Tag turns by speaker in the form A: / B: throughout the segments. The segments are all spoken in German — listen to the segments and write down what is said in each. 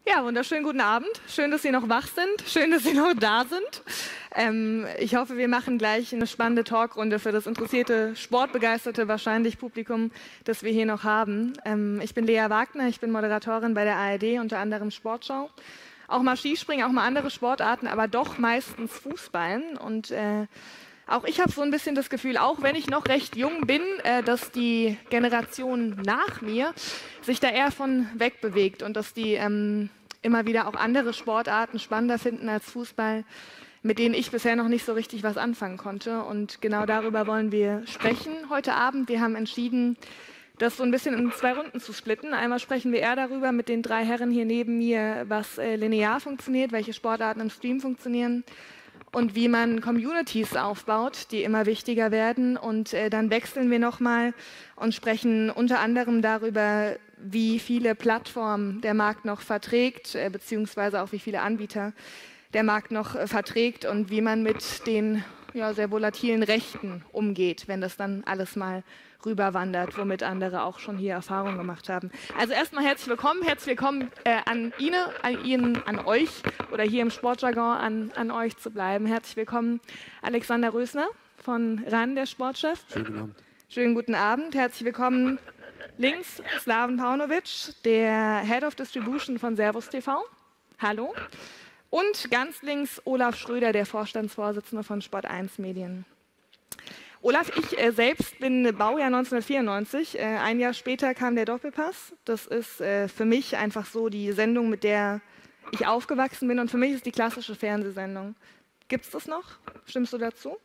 A: Ja, wunderschönen guten Abend. Schön, dass Sie noch wach sind. Schön, dass Sie noch da sind. Ich hoffe, wir machen gleich eine spannende Talkrunde für das interessierte, sportbegeisterte, wahrscheinlich Publikum, das wir hier noch haben. Ich bin Lea Wagner, ich bin Moderatorin bei der ARD, unter anderem Sportschau. Auch mal Skispringen, auch mal andere Sportarten, aber doch meistens Fußball. Und auch ich habe so ein bisschen das Gefühl, auch wenn ich noch recht jung bin, dass die Generation nach mir sich da eher von wegbewegt und dass die immer wieder auch andere Sportarten spannender finden als Fußball, mit denen ich bisher noch nicht so richtig was anfangen konnte. Und genau darüber wollen wir sprechen heute Abend. Wir haben entschieden, das so ein bisschen in 2 Runden zu splitten. Einmal sprechen wir eher darüber mit den 3 Herren hier neben mir, was linear funktioniert, welche Sportarten im Stream funktionieren und wie man Communities aufbaut, die immer wichtiger werden. Und dann wechseln wir nochmal und sprechen unter anderem darüber, wie viele Plattformen der Markt noch verträgt, beziehungsweise auch wie viele Anbieter der Markt noch verträgt und wie man mit den sehr volatilen Rechten umgeht, wenn das dann alles mal rüberwandert, womit andere auch schon hier Erfahrungen gemacht haben. Also erstmal herzlich willkommen an Ihnen, an euch oder hier im Sportjargon an euch zu bleiben. Herzlich willkommen Alexander Rösner von RAN, der Sportchef.
B: Schönen guten Abend.
A: Schönen guten Abend. Herzlich willkommen links Slaven Paunovic, der Head of Distribution von Servus TV. Hallo. Und ganz links Olaf Schröder, der Vorstandsvorsitzende von Sport1 Medien. Olaf, ich selbst bin Baujahr 1994. Ein Jahr später kam der Doppelpass. Das ist für mich einfach so die Sendung, mit der ich aufgewachsen bin. Und für mich ist die klassische Fernsehsendung. Gibt es das noch? Stimmst du dazu?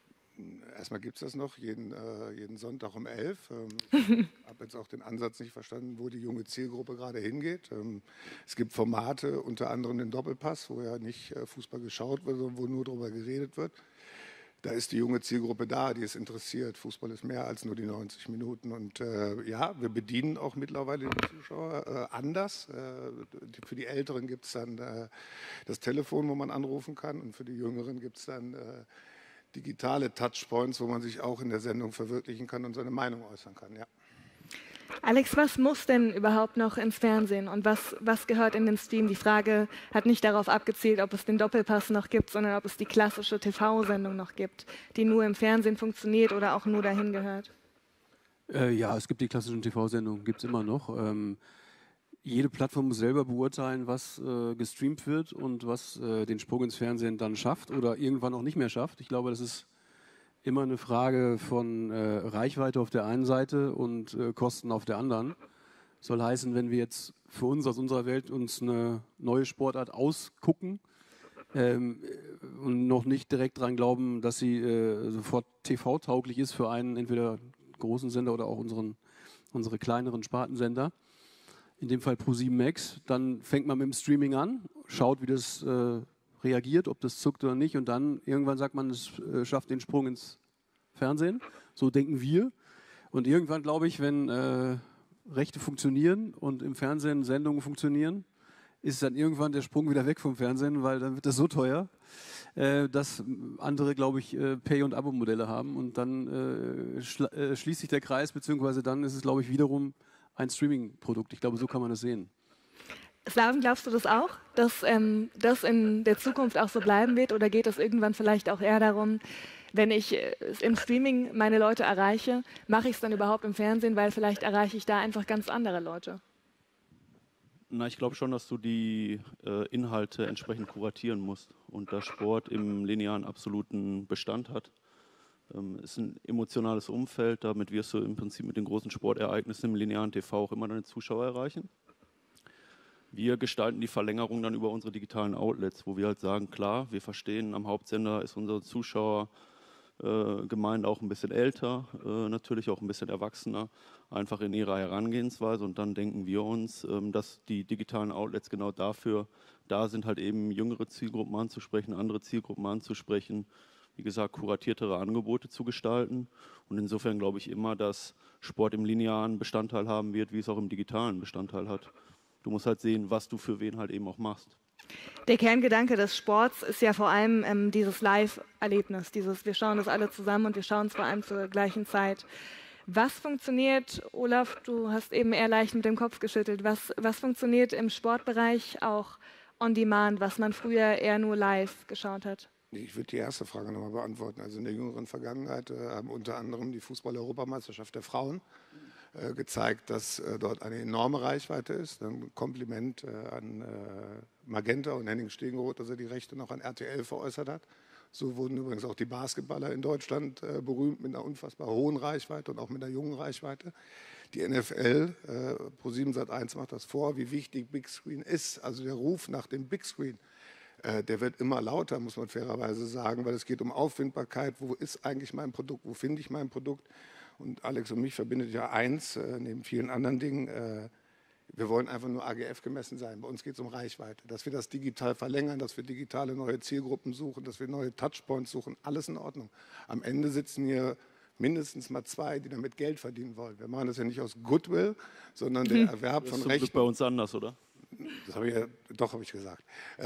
C: Erstmal gibt es das noch, jeden Sonntag um 11. Ich habe jetzt auch den Ansatz nicht verstanden, wo die junge Zielgruppe gerade hingeht. Es gibt Formate, unter anderem den Doppelpass, wo ja nicht Fußball geschaut wird, sondern wo nur darüber geredet wird. Da ist die junge Zielgruppe da, die ist interessiert. Fußball ist mehr als nur die 90 Minuten. Und ja, wir bedienen auch mittlerweile die Zuschauer anders. Für die Älteren gibt es dann das Telefon, wo man anrufen kann. Und für die Jüngeren gibt es dann digitale Touchpoints, wo man sich auch in der Sendung verwirklichen kann und seine Meinung äußern kann. Ja.
A: Alex, was muss denn überhaupt noch ins Fernsehen und was gehört in den Stream? Die Frage hat nicht darauf abgezielt, ob es den Doppelpass noch gibt, sondern ob es die klassische TV-Sendung noch gibt, die nur im Fernsehen funktioniert oder auch nur dahin gehört.
B: Ja, es gibt die klassischen TV-Sendungen, gibt es immer noch. Jede Plattform muss selber beurteilen, was gestreamt wird und was den Sprung ins Fernsehen dann schafft oder irgendwann auch nicht mehr schafft. Ich glaube, das ist immer eine Frage von Reichweite auf der einen Seite und Kosten auf der anderen. Soll heißen, wenn wir jetzt für uns aus unserer Welt uns eine neue Sportart ausgucken und noch nicht direkt daran glauben, dass sie sofort TV-tauglich ist für einen entweder großen Sender oder auch unsere kleineren Spartensender, in dem Fall Pro7 Max, dann fängt man mit dem Streaming an, schaut, wie das reagiert, ob das zuckt oder nicht und dann irgendwann sagt man, es schafft den Sprung ins Fernsehen. So denken wir. Und irgendwann, glaube ich, wenn Rechte funktionieren und im Fernsehen Sendungen funktionieren, ist dann irgendwann der Sprung wieder weg vom Fernsehen, weil dann wird das so teuer, dass andere, glaube ich, Pay- und Abo-Modelle haben und dann schließt sich der Kreis, beziehungsweise dann ist es, glaube ich, wiederum ein Streaming-Produkt. Ich glaube, so kann man das sehen.
A: Slaven, glaubst du das auch, dass das in der Zukunft auch so bleiben wird? Oder geht es irgendwann vielleicht auch eher darum, wenn ich im Streaming meine Leute erreiche, mache ich es dann überhaupt im Fernsehen, weil vielleicht erreiche ich da einfach ganz andere Leute?
D: Na, ich glaube schon, dass du die Inhalte entsprechend kuratieren musst und da Sport im linearen absoluten Bestand hat. Ist ein emotionales Umfeld, damit wirst du im Prinzip mit den großen Sportereignissen im linearen TV auch immer deine Zuschauer erreichen. Wir gestalten die Verlängerung dann über unsere digitalen Outlets, wo wir halt sagen, klar, wir verstehen, am Hauptsender ist unsere Zuschauergemeinde auch ein bisschen älter, natürlich auch ein bisschen erwachsener, einfach in ihrer Herangehensweise. Und dann denken wir uns, dass die digitalen Outlets genau dafür da sind, halt eben jüngere Zielgruppen anzusprechen, andere Zielgruppen anzusprechen, wie gesagt, kuratiertere Angebote zu gestalten. Und insofern glaube ich immer, dass Sport im linearen Bestandteil haben wird, wie es auch im digitalen Bestandteil hat. Du musst halt sehen, was du für wen halt eben auch machst.
A: Der Kerngedanke des Sports ist ja vor allem dieses Live-Erlebnis, wir schauen das alle zusammen und wir schauen es vor allem zur gleichen Zeit. Was funktioniert, Olaf, du hast eben eher leicht mit dem Kopf geschüttelt, was funktioniert im Sportbereich auch on demand, was man früher eher nur live geschaut hat?
C: Ich würde die erste Frage nochmal beantworten. Also in der jüngeren Vergangenheit haben unter anderem die Fußball-Europameisterschaft der Frauen gezeigt, dass dort eine enorme Reichweite ist. Ein Kompliment an Magenta und Henning Stegenroth, dass er die Rechte noch an RTL veräußert hat. So wurden übrigens auch die Basketballer in Deutschland berühmt mit einer unfassbar hohen Reichweite und auch mit einer jungen Reichweite. Die NFL, Pro7 Sat.1 macht das vor, wie wichtig Big Screen ist. Also der Ruf nach dem Big Screen, der wird immer lauter, muss man fairerweise sagen, weil es geht um Auffindbarkeit. Wo ist eigentlich mein Produkt? Wo finde ich mein Produkt? Und Alex und mich verbindet ja eins, neben vielen anderen Dingen. Wir wollen einfach nur AGF gemessen sein. Bei uns geht es um Reichweite. Dass wir das digital verlängern, dass wir digitale neue Zielgruppen suchen, dass wir neue Touchpoints suchen, alles in Ordnung. Am Ende sitzen hier mindestens mal 2, die damit Geld verdienen wollen. Wir machen das ja nicht aus Goodwill, sondern der Erwerb von Rechten.
D: Das ist bei uns anders, oder?
C: Das habe ich ja, doch, habe ich gesagt.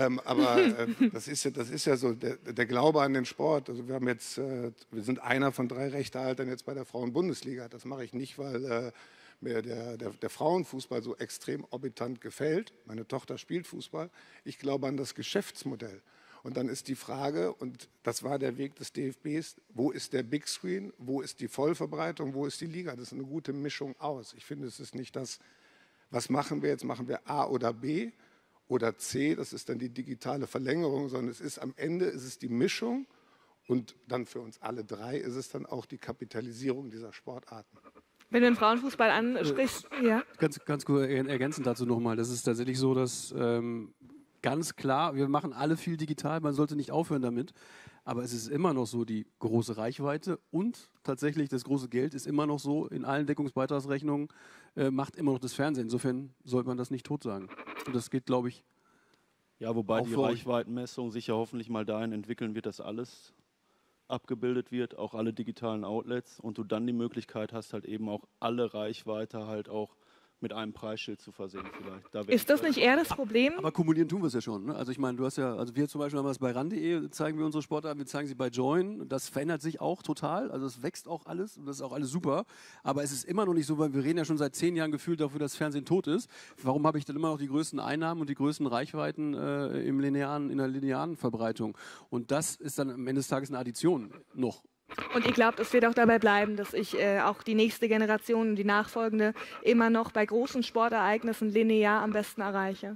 C: Das ist ja so der Glaube an den Sport. Also wir sind einer von 3 Rechtehaltern jetzt bei der Frauen-Bundesliga. Das mache ich nicht, weil mir der Frauenfußball so extrem orbitant gefällt. Meine Tochter spielt Fußball. Ich glaube an das Geschäftsmodell. Und dann ist die Frage, und das war der Weg des DFBs, wo ist der Big Screen, wo ist die Vollverbreitung, wo ist die Liga? Das ist eine gute Mischung aus. Ich finde, es ist nicht das, was machen wir jetzt? Machen wir A oder B oder C? Das ist dann die digitale Verlängerung, sondern es ist am Ende ist es die Mischung und dann für uns alle 3 ist es dann auch die Kapitalisierung dieser Sportarten.
A: Wenn du den Frauenfußball ansprichst, ja.
B: Ganz kurz ergänzend dazu nochmal. Das ist tatsächlich so, dass ganz klar, wir machen alle viel digital, man sollte nicht aufhören damit. Aber es ist immer noch so, die große Reichweite und tatsächlich das große Geld ist immer noch so, in allen Deckungsbeitragsrechnungen macht immer noch das Fernsehen. Insofern sollte man das nicht tot sagen. Und das geht, glaube ich,
D: ja, wobei die Reichweitenmessung sich ja hoffentlich mal dahin entwickeln wird, dass alles abgebildet wird, auch alle digitalen Outlets und du dann die Möglichkeit hast, halt eben auch alle Reichweite halt auch mit einem Preisschild zu versehen vielleicht.
A: Ist das nicht eher das Problem?
B: Aber kumulieren tun wir es ja schon. Ne? Also ich meine, du hast ja, also wir zum Beispiel haben das bei ran.de, zeigen wir unsere Sportarten, wir zeigen sie bei Join. Das verändert sich auch total. Also es wächst auch alles und das ist auch alles super. Aber es ist immer noch nicht so, weil wir reden ja schon seit 10 Jahren gefühlt dafür, dass Fernsehen tot ist. Warum habe ich dann immer noch die größten Einnahmen und die größten Reichweiten in der linearen Verbreitung? Und das ist dann am Ende des Tages eine Addition noch.
A: Und ihr glaubt, es wird auch dabei bleiben, dass ich auch die nächste Generation, die nachfolgende, immer noch bei großen Sportereignissen linear am besten erreiche?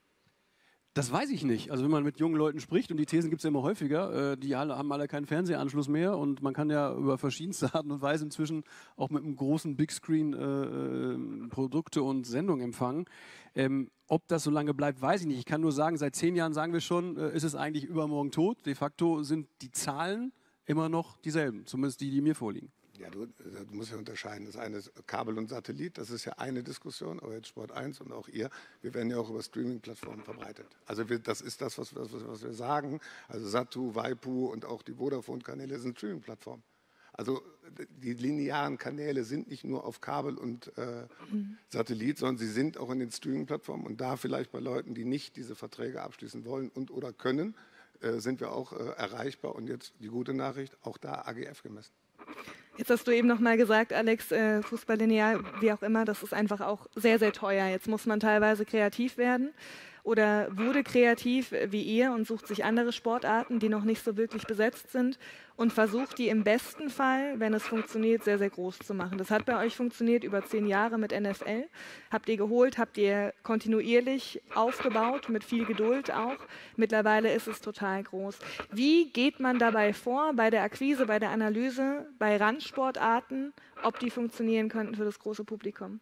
B: Das weiß ich nicht. Also wenn man mit jungen Leuten spricht, und die Thesen gibt es ja immer häufiger, die haben alle keinen Fernsehanschluss mehr und man kann ja über verschiedenste Arten und Weise inzwischen auch mit einem großen Bigscreen Produkte und Sendungen empfangen. Ob das so lange bleibt, weiß ich nicht. Ich kann nur sagen, seit 10 Jahren sagen wir schon, ist es eigentlich übermorgen tot. De facto sind die Zahlen immer noch dieselben, zumindest die mir vorliegen.
C: Ja, du musst ja unterscheiden. Das eine ist Kabel und Satellit, das ist ja eine Diskussion, aber jetzt Sport 1 und auch ihr, wir werden ja auch über Streaming-Plattformen verbreitet. Also das ist das, was wir sagen. Also Satu, Waipu und auch die Vodafone-Kanäle sind Streaming-Plattformen. Also die linearen Kanäle sind nicht nur auf Kabel und Satellit, sondern sie sind auch in den Streaming-Plattformen und da vielleicht bei Leuten, die nicht diese Verträge abschließen wollen und oder können, sind wir auch erreichbar und jetzt die gute Nachricht, auch da AGF gemessen.
A: Jetzt hast du eben noch mal gesagt, Alex, Fußball linear, wie auch immer, das ist einfach auch sehr, sehr teuer. Jetzt muss man teilweise kreativ werden oder wurde kreativ wie ihr und sucht sich andere Sportarten, die noch nicht so wirklich besetzt sind und versucht, die im besten Fall, wenn es funktioniert, sehr, sehr groß zu machen. Das hat bei euch funktioniert über 10 Jahre mit NFL. Habt ihr geholt, habt ihr kontinuierlich aufgebaut, mit viel Geduld auch. Mittlerweile ist es total groß. Wie geht man dabei vor, bei der Akquise, bei der Analyse, bei Randsportarten, ob die funktionieren könnten für das große Publikum?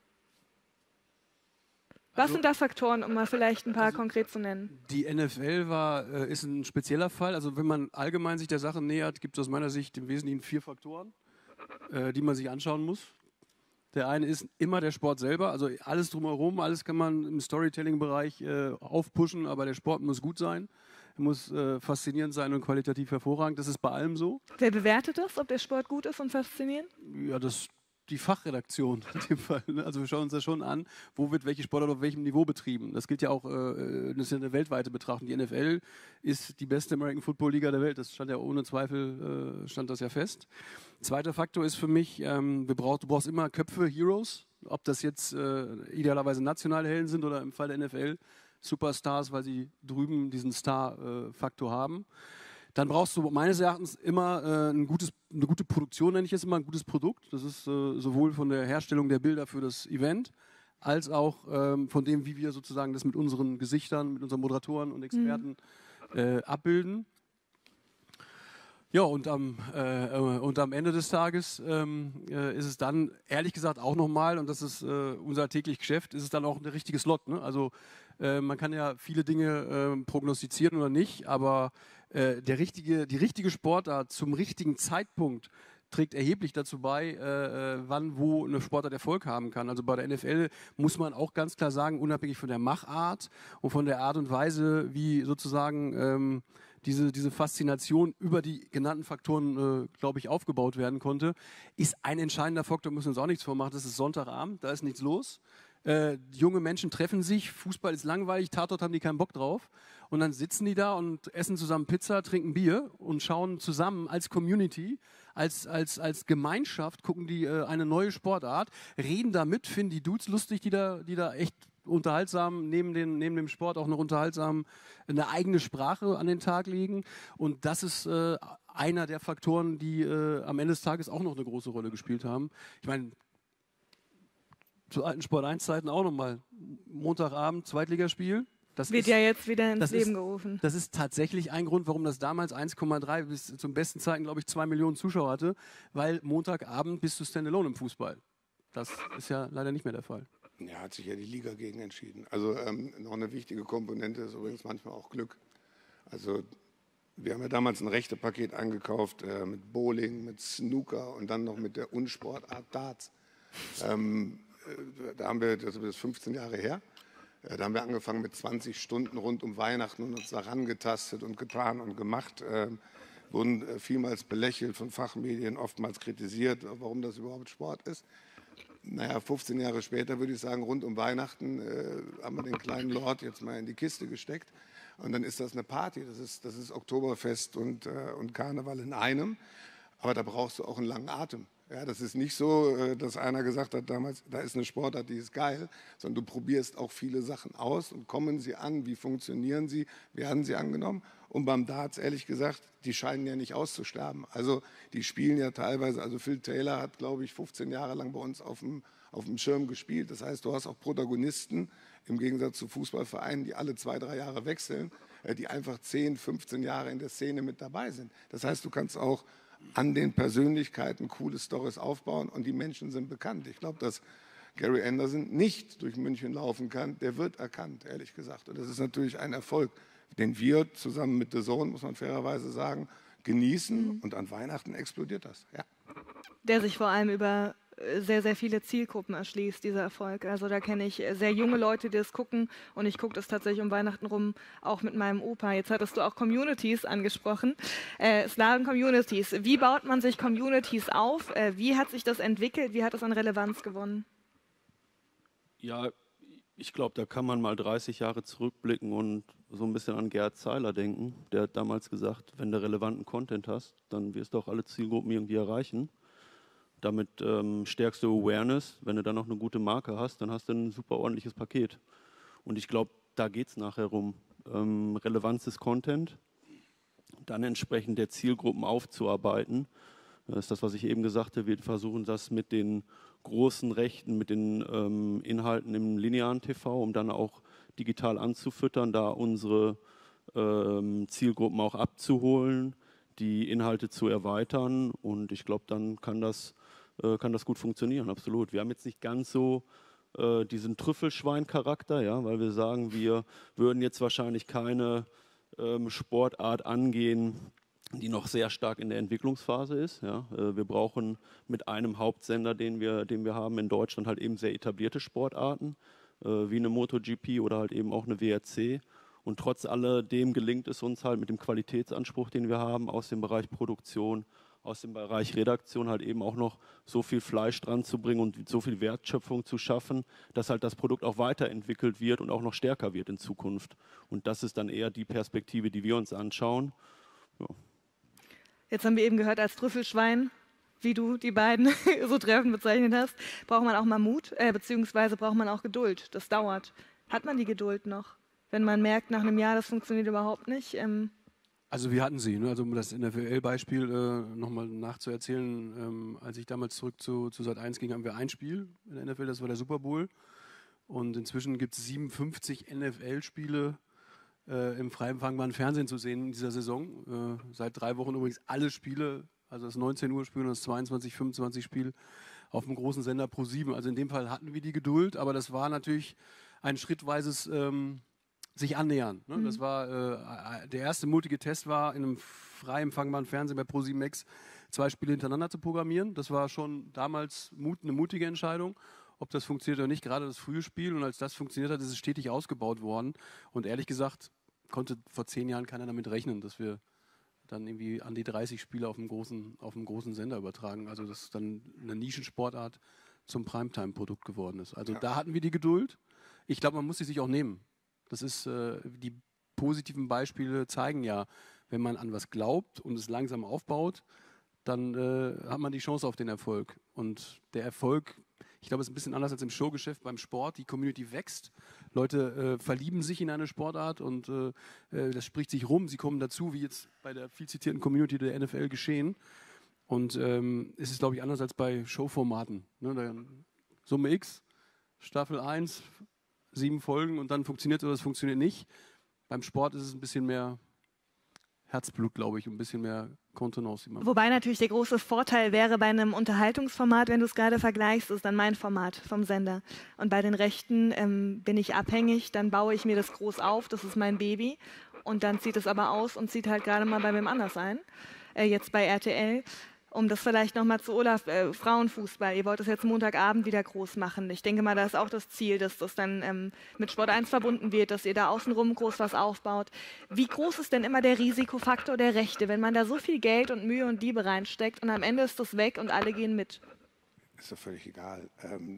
A: Was sind da Faktoren, um mal vielleicht ein paar konkret zu nennen?
B: Die NFL ist ein spezieller Fall. Also wenn man allgemein sich der Sache nähert, gibt es aus meiner Sicht im Wesentlichen 4 Faktoren, die man sich anschauen muss. Der eine ist immer der Sport selber, also alles drumherum, alles kann man im Storytelling-Bereich aufpushen, aber der Sport muss gut sein, er muss faszinierend sein und qualitativ hervorragend. Das ist bei allem so.
A: Wer bewertet das, ob der Sport gut ist und faszinierend?
B: Ja, das die Fachredaktion in dem Fall. Ne? Also wir schauen uns das schon an, wo wird welche Sportart auf welchem Niveau betrieben. Das gilt ja auch, das ist ja eine weltweite Betrachtung. Die NFL ist die beste American Football Liga der Welt. Das stand ja ohne Zweifel, stand das ja fest. Zweiter Faktor ist für mich, du brauchst immer Köpfe, Heroes, ob das jetzt idealerweise nationale Helden sind oder im Fall der NFL Superstars, weil sie drüben diesen Star-Faktor haben. Dann brauchst du meines Erachtens immer eine gute Produktion, nenne ich es immer, ein gutes Produkt. Das ist sowohl von der Herstellung der Bilder für das Event, als auch von dem, wie wir sozusagen das mit unseren Gesichtern, mit unseren Moderatoren und Experten abbilden. Ja, und am Ende des Tages ist es dann, ehrlich gesagt, auch nochmal, und das ist unser tägliches Geschäft, ist es dann auch ein richtiges Slot. Ne? Also man kann ja viele Dinge prognostizieren oder nicht, aber die richtige Sportart zum richtigen Zeitpunkt trägt erheblich dazu bei, wann, wo eine Sportart Erfolg haben kann. Also bei der NFL muss man auch ganz klar sagen, unabhängig von der Machart und von der Art und Weise, wie sozusagen diese Faszination über die genannten Faktoren, glaube ich, aufgebaut werden konnte, ist ein entscheidender Faktor, müssen wir uns auch nichts vormachen, das ist Sonntagabend, da ist nichts los. Junge Menschen treffen sich, Fußball ist langweilig, Tatort haben die keinen Bock drauf. Und dann sitzen die da und essen zusammen Pizza, trinken Bier und schauen zusammen als Community, als Gemeinschaft, gucken die eine neue Sportart, reden da mit, finden die Dudes lustig, die da echt unterhaltsam, neben dem Sport auch noch unterhaltsam eine eigene Sprache an den Tag legen. Und das ist einer der Faktoren, die am Ende des Tages auch noch eine große Rolle gespielt haben. Ich meine, zu alten Sport 1 Zeiten auch nochmal Montagabend, Zweitligaspiel.
A: Das wird ja jetzt wieder ins Leben gerufen.
B: Das ist tatsächlich ein Grund, warum das damals 1,3 bis zum besten Zeiten, glaube ich, 2 Millionen Zuschauer hatte, weil Montagabend bist du Standalone im Fußball. Das ist ja leider nicht mehr der Fall.
C: Ja, hat sich ja die Liga gegen entschieden. Also noch eine wichtige Komponente ist übrigens manchmal auch Glück. Also wir haben ja damals ein Rechtepaket eingekauft mit Bowling, mit Snooker und dann noch mit der Unsportart Darts. Da haben wir, das ist 15 Jahre her, da haben wir angefangen mit 20 Stunden rund um Weihnachten und uns daran getastet und getan und gemacht. Wurden vielmals belächelt von Fachmedien, oftmals kritisiert, warum das überhaupt Sport ist. Naja, 15 Jahre später würde ich sagen, rund um Weihnachten haben wir den kleinen Lord jetzt mal in die Kiste gesteckt. Und dann ist das eine Party, das ist Oktoberfest und Karneval in einem. Aber da brauchst du auch einen langen Atem. Ja, das ist nicht so, dass einer gesagt hat damals, da ist eine Sportart, die ist geil, sondern du probierst auch viele Sachen aus und kommen sie an, wie funktionieren sie, werden sie angenommen. Und beim Darts, ehrlich gesagt, die scheinen ja nicht auszusterben. Also die spielen ja teilweise, also Phil Taylor hat, glaube ich, 15 Jahre lang bei uns auf dem Schirm gespielt. Das heißt, du hast auch Protagonisten, im Gegensatz zu Fußballvereinen, die alle 2-3 Jahre wechseln, die einfach 10, 15 Jahre in der Szene mit dabei sind. Das heißt, du kannst auch an den Persönlichkeiten coole Storys aufbauen und die Menschen sind bekannt. Ich glaube, dass Gary Anderson nicht durch München laufen kann, der wird erkannt, ehrlich gesagt. Und das ist natürlich ein Erfolg, den wir zusammen mit The Zone, muss man fairerweise sagen, genießen und an Weihnachten explodiert das. Ja.
A: Der sich vor allem über sehr, sehr viele Zielgruppen erschließt, dieser Erfolg. Also da kenne ich sehr junge Leute, die das gucken und ich gucke das tatsächlich um Weihnachten rum, auch mit meinem Opa. Jetzt hattest du auch Communities angesprochen, Slaven-Communities. Wie baut man sich Communities auf? Wie hat sich das entwickelt? Wie hat es an Relevanz gewonnen?
D: Ja, ich glaube, da kann man mal 30 Jahre zurückblicken und so ein bisschen an Gerd Zeiler denken. Der hat damals gesagt, wenn du relevanten Content hast, dann wirst du auch alle Zielgruppen irgendwie erreichen. Damit stärkst du Awareness. Wenn du dann noch eine gute Marke hast, dann hast du ein super ordentliches Paket. Und ich glaube, da geht es nachher um Relevanz des Content, dann entsprechend der Zielgruppen aufzuarbeiten. Das ist das, was ich eben sagte. Wir versuchen das mit den großen Rechten, mit den Inhalten im linearen TV, um dann auch digital anzufüttern, da unsere Zielgruppen auch abzuholen, die Inhalte zu erweitern. Und ich glaube, dann kann das gut funktionieren, absolut. Wir haben jetzt nicht ganz so diesen Trüffelschwein-Charakter, ja, weil wir sagen, wir würden jetzt wahrscheinlich keine Sportart angehen, die noch sehr stark in der Entwicklungsphase ist. Ja. Wir brauchen mit einem Hauptsender, den wir haben in Deutschland, halt eben sehr etablierte Sportarten, wie eine MotoGP oder halt eben auch eine WRC. Und trotz alledem gelingt es uns halt mit dem Qualitätsanspruch, den wir haben aus dem Bereich Produktion, aus dem Bereich Redaktion halt eben auch noch so viel Fleisch dran zu bringen und so viel Wertschöpfung zu schaffen, dass halt das Produkt auch weiterentwickelt wird und auch noch stärker wird in Zukunft. Und das ist dann eher die Perspektive, die wir uns anschauen. Ja.
A: Jetzt haben wir eben gehört, als Trüffelschwein, wie du die beiden so treffend bezeichnet hast, braucht man auch mal Mut, beziehungsweise braucht man auch Geduld. Das dauert. Hat man die Geduld noch, wenn man merkt, nach einem Jahr, das funktioniert überhaupt nicht?
B: Also wir hatten sie, ne? Also um das NFL-Beispiel nochmal nachzuerzählen, als ich damals zurück zu Sat.1 ging, haben wir ein Spiel in der NFL, das war der Super Bowl. Und inzwischen gibt es 57 NFL-Spiele im frei empfangbaren Fernsehen zu sehen in dieser Saison. Seit 3 Wochen übrigens alle Spiele, also das 19 Uhr Spiel und das 22, 25 Spiel auf dem großen Sender Pro7. Also in dem Fall hatten wir die Geduld, aber das war natürlich ein schrittweises sich annähern. Ne? Das war der erste mutige Test war, in einem frei empfangbaren Fernsehen bei Pro7 Max 2 Spiele hintereinander zu programmieren. Das war schon damals eine mutige Entscheidung. Ob das funktioniert oder nicht, gerade das frühe Spiel. Und als das funktioniert hat, ist es stetig ausgebaut worden. Und ehrlich gesagt, konnte vor 10 Jahren keiner damit rechnen, dass wir dann irgendwie an die 30 Spiele auf einem großen Sender übertragen. Also dass dann eine Nischensportart zum Primetime-Produkt geworden ist. Also da hatten wir die Geduld. Ich glaube, man muss sie sich auch nehmen. Das ist, die positiven Beispiele zeigen ja, wenn man an was glaubt und es langsam aufbaut, dann hat man die Chance auf den Erfolg. Und der Erfolg, ich glaube, es ist ein bisschen anders als im Showgeschäft beim Sport. Die Community wächst. Leute verlieben sich in eine Sportart und das spricht sich rum. Sie kommen dazu, wie jetzt bei der viel zitierten Community der NFL geschehen. Und es ist, glaube ich, anders als bei Showformaten. Ne? Summe X, Staffel 1, 7 Folgen und dann funktioniert es oder es funktioniert nicht. Beim Sport ist es ein bisschen mehr Herzblut, glaube ich, ein bisschen mehr Kontenance.
A: Wobei natürlich der große Vorteil wäre bei einem Unterhaltungsformat, wenn du es gerade vergleichst, ist dann mein Format vom Sender. Und bei den Rechten bin ich abhängig, dann baue ich mir das groß auf, das ist mein Baby. Und dann zieht es aber aus und zieht halt gerade mal bei wem anders ein. Jetzt bei RTL. Um das vielleicht nochmal zu Olaf, Frauenfußball, ihr wollt es jetzt Montagabend wieder groß machen. Ich denke mal, da ist auch das Ziel, dass das dann mit Sport 1 verbunden wird, dass ihr da außenrum groß was aufbaut. Wie groß ist denn immer der Risikofaktor der Rechte, wenn man da so viel Geld und Mühe und Liebe reinsteckt und am Ende ist das weg und alle gehen mit?
C: Ist doch völlig egal.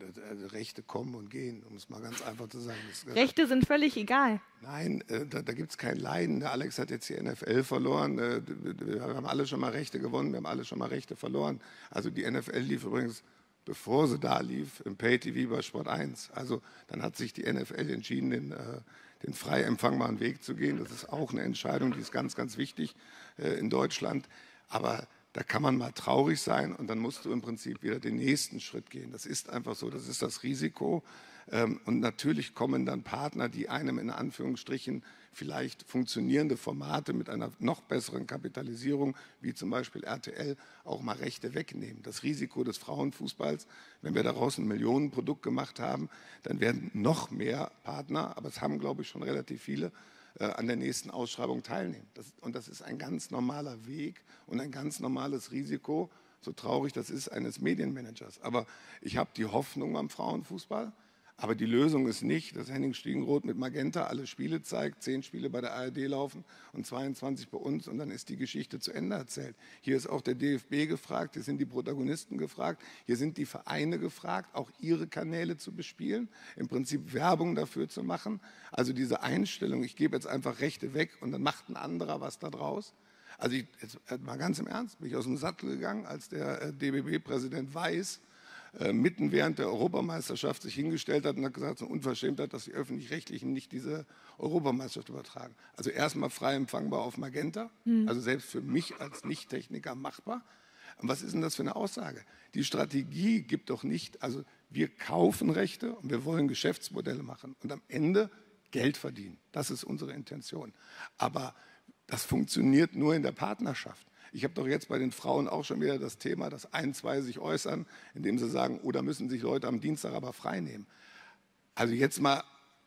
C: Rechte kommen und gehen, um es mal ganz einfach zu sagen.
A: Rechte sind völlig egal.
C: Nein, da gibt es kein Leiden. Der Alex hat jetzt die NFL verloren. Wir haben alle schon mal Rechte gewonnen, wir haben alle schon mal Rechte verloren. Also die NFL lief übrigens, bevor sie da lief, im Pay-TV bei Sport 1. Also dann hat sich die NFL entschieden, den frei empfangbaren Weg zu gehen. Das ist auch eine Entscheidung, die ist ganz, ganz wichtig in Deutschland. Aber da kann man mal traurig sein und dann musst du im Prinzip wieder den nächsten Schritt gehen. Das ist einfach so, das ist das Risiko. Und natürlich kommen dann Partner, die einem in Anführungsstrichen vielleicht funktionierende Formate mit einer noch besseren Kapitalisierung, wie zum Beispiel RTL, auch mal Rechte wegnehmen. Das Risiko des Frauenfußballs, wenn wir daraus ein Millionenprodukt gemacht haben, dann werden noch mehr Partner, aber es haben, glaube ich, schon relativ viele, an der nächsten Ausschreibung teilnehmen. Das ist ein ganz normaler Weg und ein ganz normales Risiko, so traurig das ist, eines Medienmanagers. Aber ich habe die Hoffnung am Frauenfußball. Aber die Lösung ist nicht, dass Henning Stiegenroth mit Magenta alle Spiele zeigt, 10 Spiele bei der ARD laufen und 22 bei uns und dann ist die Geschichte zu Ende erzählt. Hier ist auch der DFB gefragt, hier sind die Protagonisten gefragt, hier sind die Vereine gefragt, auch ihre Kanäle zu bespielen, im Prinzip Werbung dafür zu machen. Also diese Einstellung, ich gebe jetzt einfach Rechte weg und dann macht ein anderer was da draus. Also jetzt mal ganz im Ernst, bin ich aus dem Sattel gegangen, als der DBB-Präsident Weiß mitten während der Europameisterschaft sich hingestellt hat und hat gesagt, es ist eine Unverschämtheit, dass die Öffentlich-Rechtlichen nicht diese Europameisterschaft übertragen. Also erstmal frei empfangbar auf Magenta, also selbst für mich als Nicht-Techniker machbar. Und was ist denn das für eine Aussage? Die Strategie gibt doch nicht, also wir kaufen Rechte und wir wollen Geschäftsmodelle machen und am Ende Geld verdienen. Das ist unsere Intention. Aber das funktioniert nur in der Partnerschaft. Ich habe doch jetzt bei den Frauen auch schon wieder das Thema, dass 1, 2 sich äußern, indem sie sagen, oh, da müssen sich Leute am Dienstag aber frei nehmen. Also jetzt mal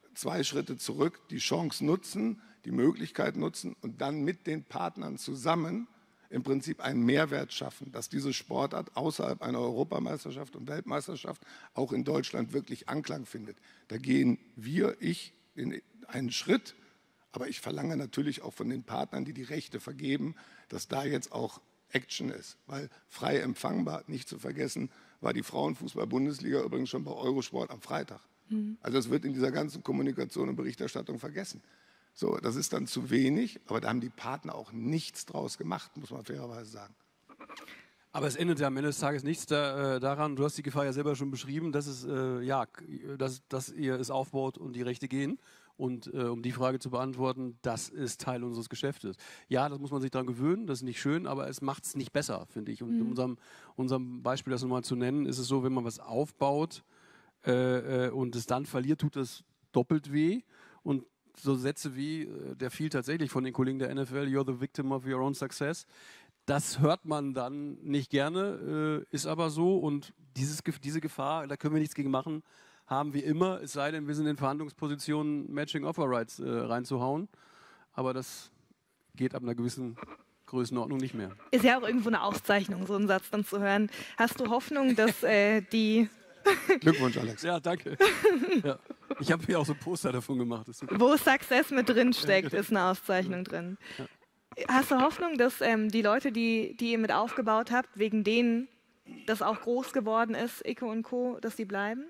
C: 2 Schritte zurück, die Chance nutzen, die Möglichkeit nutzen und dann mit den Partnern zusammen im Prinzip einen Mehrwert schaffen, dass diese Sportart außerhalb einer Europameisterschaft und Weltmeisterschaft auch in Deutschland wirklich Anklang findet. Da gehen ich in einen Schritt. Aber ich verlange natürlich auch von den Partnern, die die Rechte vergeben, dass da jetzt auch Action ist. Weil frei empfangbar, nicht zu vergessen, war die Frauenfußball-Bundesliga übrigens schon bei Eurosport am Freitag. Also es wird in dieser ganzen Kommunikation und Berichterstattung vergessen. So, das ist dann zu wenig, aber da haben die Partner auch nichts draus gemacht, muss man fairerweise sagen.
B: Aber es endet ja am Ende des Tages nichts daran, du hast die Gefahr ja selber schon beschrieben, dass, dass ihr es aufbaut und die Rechte gehen. Und um die Frage zu beantworten, das ist Teil unseres Geschäftes. Ja, das muss man sich daran gewöhnen, das ist nicht schön, aber es macht es nicht besser, finde ich. Und in unserem Beispiel, das nochmal zu nennen, ist es so, wenn man was aufbaut und es dann verliert, tut das doppelt weh. Und so Sätze wie, der fiel tatsächlich von den Kollegen der NFL, you're the victim of your own success. Das hört man dann nicht gerne, ist aber so. Und diese Gefahr, da können wir nichts gegen machen, haben wir immer, es sei denn, wir sind in Verhandlungspositionen, Matching Offer Rights reinzuhauen. Aber das geht ab einer gewissen Größenordnung nicht mehr.
A: Ist ja auch irgendwo eine Auszeichnung, so einen Satz dann zu hören. Hast du Hoffnung, dass die...
C: Glückwunsch, Alex.
B: Ja, danke. Ja. Ich habe hier auch so ein Poster davon gemacht.
A: Wo Success mit drin steckt, ist eine Auszeichnung drin. Ja. Hast du Hoffnung, dass die Leute, die ihr mit aufgebaut habt, wegen denen das auch groß geworden ist, Icke und Co., dass die bleiben?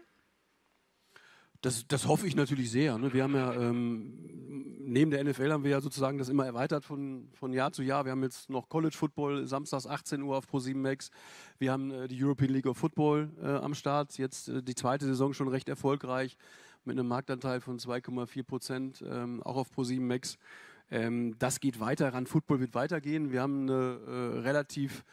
B: Das hoffe ich natürlich sehr. Ne? Wir haben ja, neben der NFL haben wir ja sozusagen das immer erweitert von Jahr zu Jahr. Wir haben jetzt noch College Football, samstags 18 Uhr auf Pro7 Max. Wir haben die European League of Football am Start. Jetzt die zweite Saison schon recht erfolgreich mit einem Marktanteil von 2,4%, auch auf Pro7 Max. Das geht weiter, RAN Football wird weitergehen. Wir haben eine relativ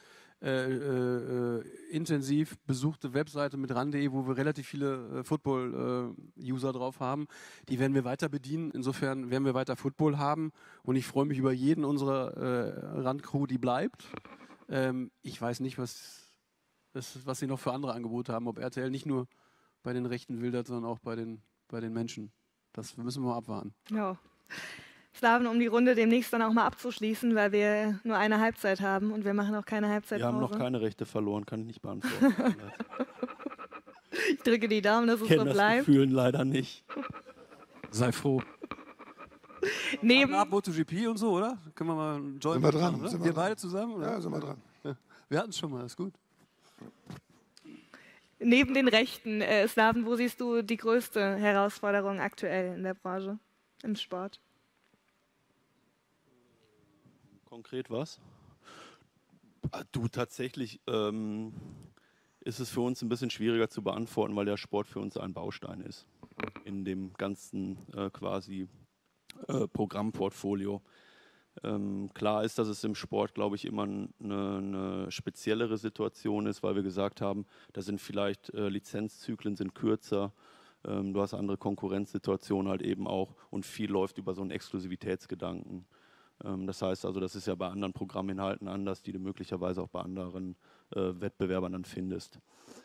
B: intensiv besuchte Webseite mit ran.de, wo wir relativ viele Football-User drauf haben. Die werden wir weiter bedienen. Insofern werden wir weiter Football haben. Und ich freue mich über jeden unserer RAN-Crew, die bleibt. Ich weiß nicht, was sie noch für andere Angebote haben. Ob RTL nicht nur bei den Rechten wildert, sondern auch bei den Menschen. Das müssen wir mal abwarten.
A: Ja. Slaven, um die Runde demnächst dann auch mal abzuschließen, weil wir nur eine Halbzeit haben und wir machen auch keine Halbzeitpause.
D: Wir haben noch keine Rechte verloren, kann ich nicht beantworten.
A: Ich drücke die Daumen, dass es so bleibt.
D: Das Gefühlen leider nicht.
B: Sei froh.
A: Neben
B: MotoGP und so, oder? Können wir mal einen Joint
C: sind wir dran?
B: Machen, wir beide zusammen? Oder?
C: Ja, sind wir dran.
B: Ja. Wir hatten es schon mal, ist gut.
A: Neben den Rechten, Slaven, wo siehst du die größte Herausforderung aktuell in der Branche, im Sport?
D: Konkret was? Du, tatsächlich ist es für uns ein bisschen schwieriger zu beantworten, weil der Sport für uns ein Baustein ist in dem ganzen Programmportfolio. Klar ist, dass es im Sport, glaube ich, immer eine speziellere Situation ist, weil wir gesagt haben, da sind vielleicht Lizenzzyklen sind kürzer, du hast andere Konkurrenzsituationen halt eben auch und viel läuft über so einen Exklusivitätsgedanken. Das heißt also, das ist ja bei anderen Programminhalten anders, die du möglicherweise auch bei anderen Wettbewerbern dann findest.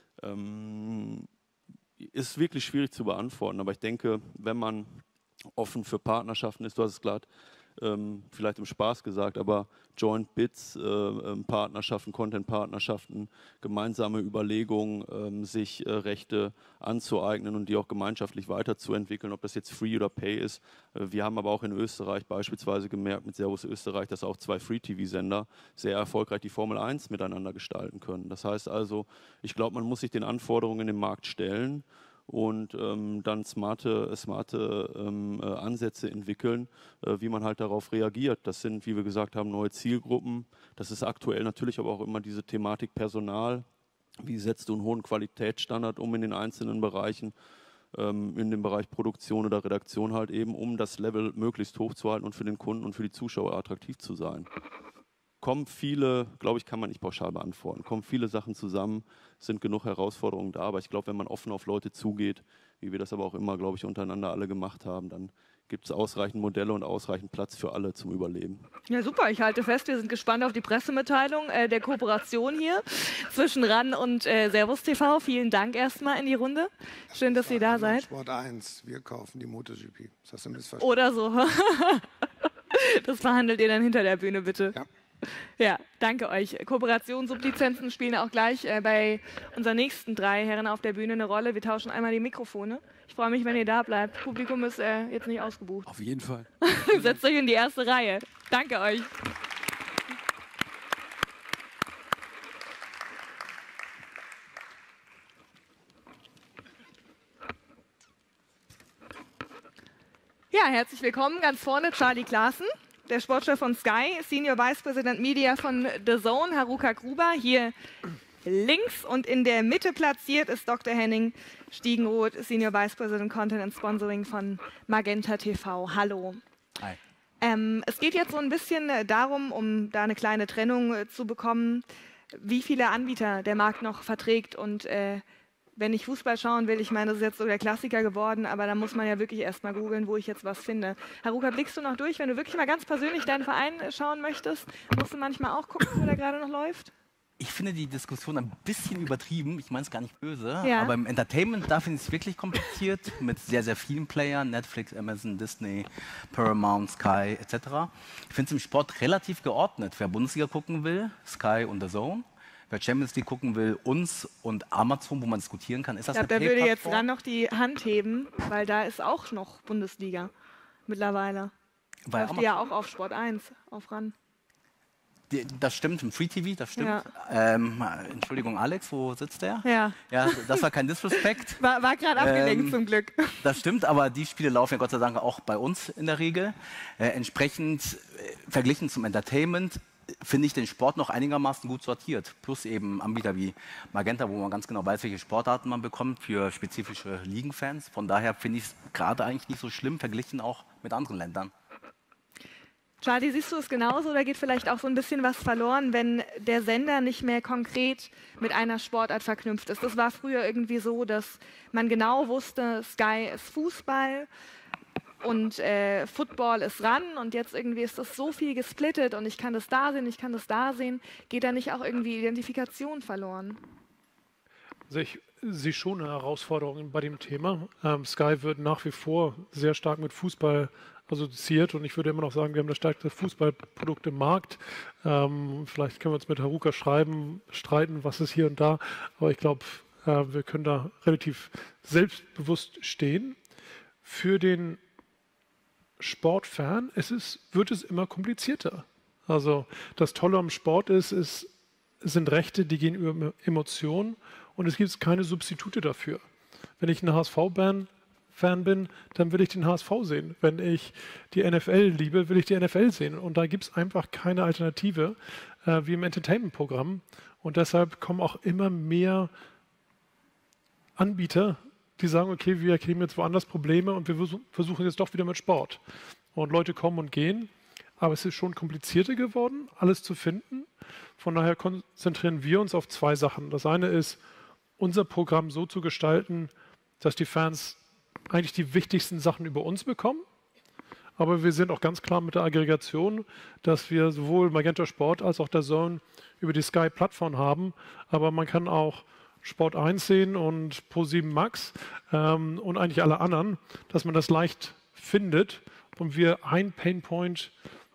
D: Ist wirklich schwierig zu beantworten, aber ich denke, wenn man offen für Partnerschaften ist, du hast es gerade vielleicht im Spaß gesagt, aber Joint Bits, Partnerschaften, Content-Partnerschaften, gemeinsame Überlegungen, sich Rechte anzueignen und die auch gemeinschaftlich weiterzuentwickeln, ob das jetzt Free oder Pay ist. Wir haben aber auch in Österreich beispielsweise gemerkt, mit Servus Österreich, dass auch 2 Free-TV-Sender sehr erfolgreich die Formel 1 miteinander gestalten können. Das heißt also, ich glaube, man muss sich den Anforderungen im Markt stellen und dann smarte Ansätze entwickeln, wie man halt darauf reagiert. Das sind, wie wir gesagt haben, neue Zielgruppen. Das ist aktuell natürlich aber auch immer diese Thematik Personal. Wie setzt du einen hohen Qualitätsstandard um in den einzelnen Bereichen, in dem Bereich Produktion oder Redaktion halt eben, um das Level möglichst hoch zu halten und für den Kunden und für die Zuschauer attraktiv zu sein. Kommen viele, glaube ich, kann man nicht pauschal beantworten, kommen viele Sachen zusammen, sind genug Herausforderungen da, aber ich glaube, wenn man offen auf Leute zugeht, wie wir das aber auch immer, glaube ich, untereinander alle gemacht haben, dann gibt es ausreichend Modelle und ausreichend Platz für alle zum Überleben.
A: Ja, super. Ich halte fest, wir sind gespannt auf die Pressemitteilung der Kooperation hier zwischen RAN und Servus TV. Vielen Dank erstmal in die Runde. Schön, dass ihr da seid.
C: Sport 1, wir kaufen die MotoGP. Das hast du missverstanden.
A: Oder so. Das verhandelt ihr dann hinter der Bühne, bitte.
C: Ja.
A: Ja, danke euch. Kooperation, Sublizenzen spielen auch gleich bei unseren nächsten 3 Herren auf der Bühne eine Rolle. Wir tauschen einmal die Mikrofone. Ich freue mich, wenn ihr da bleibt. Publikum ist jetzt nicht ausgebucht.
B: Auf jeden Fall.
A: Setzt euch in die erste Reihe. Danke euch. Ja, herzlich willkommen. Ganz vorne Charlie Klaassen, der Sportchef von Sky, Senior Vice President Media von The Zone, Haruka Gruber, hier links, und in der Mitte platziert ist Dr. Henning Stiegenroth, Senior Vice President Content and Sponsoring von Magenta TV. Hallo.
E: Hi.
A: Es geht jetzt so ein bisschen darum, um da eine kleine Trennung zu bekommen, wie viele Anbieter der Markt noch verträgt. Und wenn ich Fußball schauen will, ich meine, das ist jetzt so der Klassiker geworden, aber da muss man ja wirklich erstmal googeln, wo ich jetzt was finde. Haruka, blickst du noch durch, wenn du wirklich mal ganz persönlich deinen Verein schauen möchtest? Musst du manchmal auch gucken, wo der gerade noch läuft?
E: Ich finde die Diskussion ein bisschen übertrieben. Ich meine es gar nicht böse.
A: Ja.
E: Aber im Entertainment, da finde ich es wirklich kompliziert mit sehr, sehr vielen Playern. Netflix, Amazon, Disney, Paramount, Sky etc. Ich finde es im Sport relativ geordnet. Wer Bundesliga gucken will, Sky und The Zone. Wer Champions League gucken will, uns und Amazon, wo man diskutieren kann. Ist das
A: Ich glaube,
E: eine
A: da würde jetzt
E: Pay-Plattform?
A: dran noch die Hand heben, weil da ist auch noch Bundesliga mittlerweile.
E: Weil
A: Läuft die ja auch auf Sport 1 auf ran.
E: Das stimmt, im Free TV, das stimmt.
A: Ja.
E: Entschuldigung, Alex, wo sitzt der?
A: Ja.
E: Ja, das war kein Disrespect.
A: War gerade abgelenkt zum Glück.
E: Das stimmt, aber die Spiele laufen ja Gott sei Dank auch bei uns in der Regel. Entsprechend verglichen zum Entertainment finde ich den Sport noch einigermaßen gut sortiert. Plus eben Anbieter wie Magenta, wo man ganz genau weiß, welche Sportarten man bekommt für spezifische Ligenfans. Von daher finde ich es gerade eigentlich nicht so schlimm, verglichen auch mit anderen Ländern.
A: Charlie, siehst du es genauso oder geht vielleicht auch so ein bisschen was verloren, wenn der Sender nicht mehr konkret mit einer Sportart verknüpft ist? Das war früher irgendwie so, dass man genau wusste, Sky ist Fußball und Football ist ran, und jetzt irgendwie ist das so viel gesplittet und ich kann das da sehen, ich kann das da sehen. Geht da nicht auch irgendwie Identifikation verloren?
F: Also ich sehe schon eine Herausforderung bei dem Thema. Sky wird nach wie vor sehr stark mit Fußball assoziiert, und ich würde immer noch sagen, wir haben das stärkste Fußballprodukt im Markt. Vielleicht können wir uns mit Haruka streiten, was ist hier und da, aber ich glaube, wir können da relativ selbstbewusst stehen. Für den Sportfan wird es immer komplizierter. Also das Tolle am Sport es sind Rechte, die gehen über Emotionen, und es gibt keine Substitute dafür. Wenn ich ein HSV-Fan bin, dann will ich den HSV sehen. Wenn ich die NFL liebe, will ich die NFL sehen. Und da gibt es einfach keine Alternative wie im Entertainment-Programm. Und deshalb kommen auch immer mehr Anbieter, die sagen, okay, wir kriegen jetzt woanders Probleme und wir versuchen jetzt doch wieder mit Sport. Und Leute kommen und gehen, aber es ist schon komplizierter geworden, alles zu finden. Von daher konzentrieren wir uns auf zwei Sachen. Das eine ist, unser Programm so zu gestalten, dass die Fans eigentlich die wichtigsten Sachen über uns bekommen. Aber wir sind auch ganz klar mit der Aggregation, dass wir sowohl Magenta Sport als auch der Zone über die Sky-Plattform haben. Aber man kann auch Sport 1 sehen und Pro7 Max und eigentlich alle anderen, dass man das leicht findet und wir ein Painpoint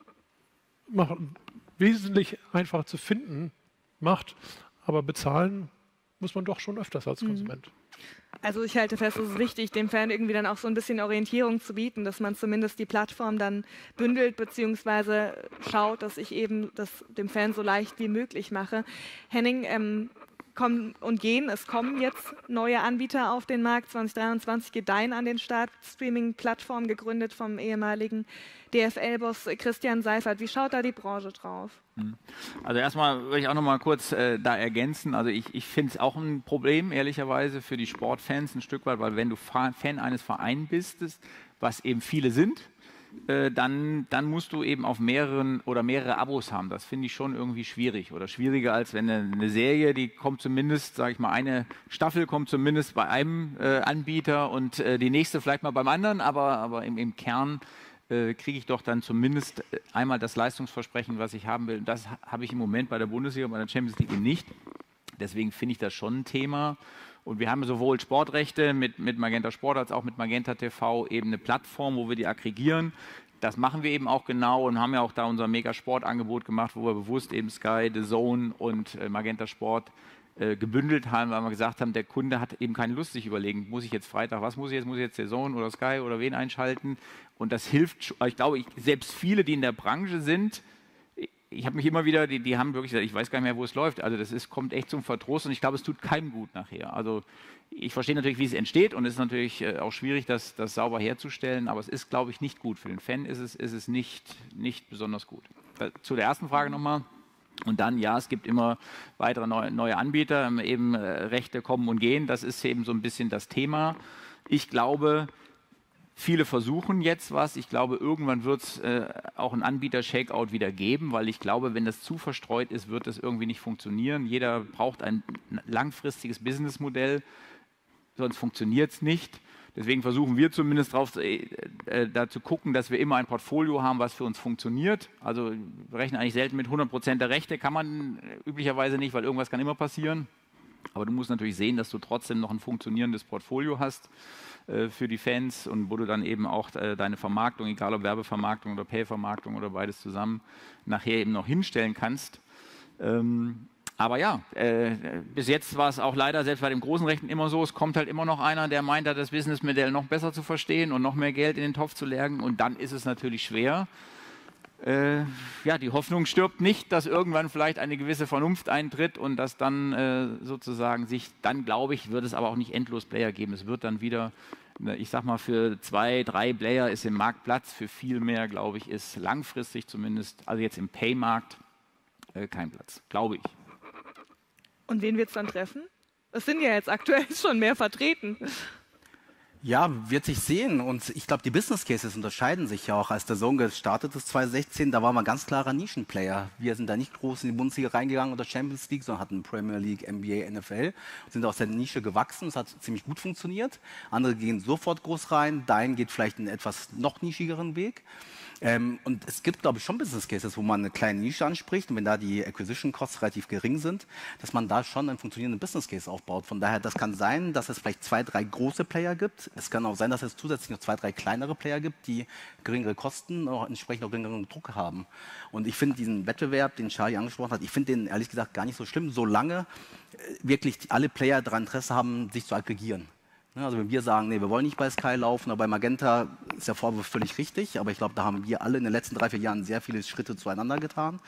F: machen, wesentlich einfacher zu finden macht. Aber bezahlen muss man doch schon öfters als Konsument.
A: Also ich halte fest, es ist wichtig, dem Fan irgendwie dann auch so ein bisschen Orientierung zu bieten, dass man zumindest die Plattform dann bündelt beziehungsweise schaut, dass ich eben das dem Fan so leicht wie möglich mache. Henning, kommen und gehen. Es kommen jetzt neue Anbieter auf den Markt. 2023 geht Dein an den Start, Streaming-Plattform gegründet vom ehemaligen DFL-Boss Christian Seifert. Wie schaut da die Branche drauf?
G: Also erstmal würde ich auch noch mal kurz da ergänzen. Also ich finde es auch ein Problem, ehrlicherweise, für die Sportfans ein Stück weit, weil wenn du Fan eines Vereins bist, was eben viele sind, dann musst du eben auf mehrere Abos haben. Das finde ich schon irgendwie schwierig oder schwieriger, als wenn eine Serie, die kommt zumindest, sage ich mal, eine Staffel kommt zumindest bei einem Anbieter und die nächste vielleicht mal beim anderen, aber im Kern kriege ich doch dann zumindest einmal das Leistungsversprechen, was ich haben will. Und das habe ich im Moment bei der Bundesliga und bei der Champions League nicht. Deswegen finde ich das schon ein Thema. Und wir haben sowohl Sportrechte mit Magenta Sport als auch mit Magenta TV eben eine Plattform, wo wir die aggregieren. Das machen wir eben auch genau und haben ja auch da unser Mega-Sport-Angebot gemacht, wo wir bewusst eben Sky, The Zone und Magenta Sport gebündelt haben, weil wir gesagt haben, der Kunde hat eben keine Lust, sich überlegen, muss ich jetzt Freitag, was muss ich jetzt? Muss ich jetzt The Zone oder Sky oder wen einschalten? Und das hilft, ich glaube, selbst viele, die in der Branche sind, ich habe mich immer wieder, die haben wirklich gesagt, ich weiß gar nicht mehr, wo es läuft. Also kommt echt zum Verdruss und ich glaube, es tut keinem gut nachher. Also ich verstehe natürlich, wie es entsteht und es ist natürlich auch schwierig, das sauber herzustellen, aber es ist, glaube ich, nicht gut. Für den Fan ist es nicht besonders gut. Zu der ersten Frage nochmal. Und dann, ja, es gibt immer weitere neue Anbieter, eben Rechte kommen und gehen. Das ist eben so ein bisschen das Thema. Ich glaube, viele versuchen jetzt was. Ich glaube, irgendwann wird es auch ein Anbieter-Shakeout wieder geben, weil ich glaube, wenn das zu verstreut ist, wird das irgendwie nicht funktionieren. Jeder braucht ein langfristiges Businessmodell, sonst funktioniert es nicht. Deswegen versuchen wir zumindest da zu gucken, dass wir immer ein Portfolio haben, was für uns funktioniert. Also wir rechnen eigentlich selten mit 100% der Rechte, kann man üblicherweise nicht, weil irgendwas kann immer passieren. Aber du musst natürlich sehen, dass du trotzdem noch ein funktionierendes Portfolio hast für die Fans und wo du dann eben auch deine Vermarktung, egal ob Werbevermarktung oder Pay-Vermarktung oder beides zusammen, nachher eben noch hinstellen kannst. Aber ja, bis jetzt war es auch leider selbst bei den großen Rechten immer so, es kommt halt immer noch einer, der meint, das Businessmodell noch besser zu verstehen und noch mehr Geld in den Topf zu legen und dann ist es natürlich schwer. Ja, die Hoffnung stirbt nicht, dass irgendwann vielleicht eine gewisse Vernunft eintritt und dass dann sozusagen dann glaube ich, wird es aber auch nicht endlos Player geben. Es wird dann wieder, ich sag mal, für 2, 3 Player ist im Markt Platz, für viel mehr, glaube ich, ist langfristig zumindest, also jetzt im Pay-Markt, kein Platz, glaube ich.
A: Und wen wird es dann treffen? Es sind ja jetzt aktuell schon mehr vertreten.
E: Ja, wird sich sehen. Und ich glaube, die Business Cases unterscheiden sich ja auch. Als der Zone gestartet ist 2016, da war man ganz klarer Nischenplayer. Wir sind da nicht groß in die Bundesliga reingegangen oder Champions League, sondern hatten Premier League, NBA, NFL und sind aus der Nische gewachsen. Es hat ziemlich gut funktioniert. Andere gehen sofort groß rein. Dein geht vielleicht einen etwas noch nischigeren Weg. Und es gibt, glaube ich, schon Business Cases, wo man eine kleine Nische anspricht und wenn da die Acquisition Costs relativ gering sind, dass man da schon einen funktionierenden Business Case aufbaut. Von daher, das kann sein, dass es vielleicht 2, 3 große Player gibt. Es kann auch sein, dass es zusätzlich noch 2, 3 kleinere Player gibt, die geringere Kosten und entsprechend auch geringeren Druck haben. Und ich finde diesen Wettbewerb, den Charlie angesprochen hat, ich finde den ehrlich gesagt gar nicht so schlimm, solange wirklich alle Player daran Interesse haben, sich zu aggregieren. Also wenn wir sagen, nee, wir wollen nicht bei Sky laufen, aber bei Magenta ist der Vorwurf völlig richtig, aber ich glaube, da haben wir alle in den letzten 3, 4 Jahren sehr viele Schritte zueinander getan.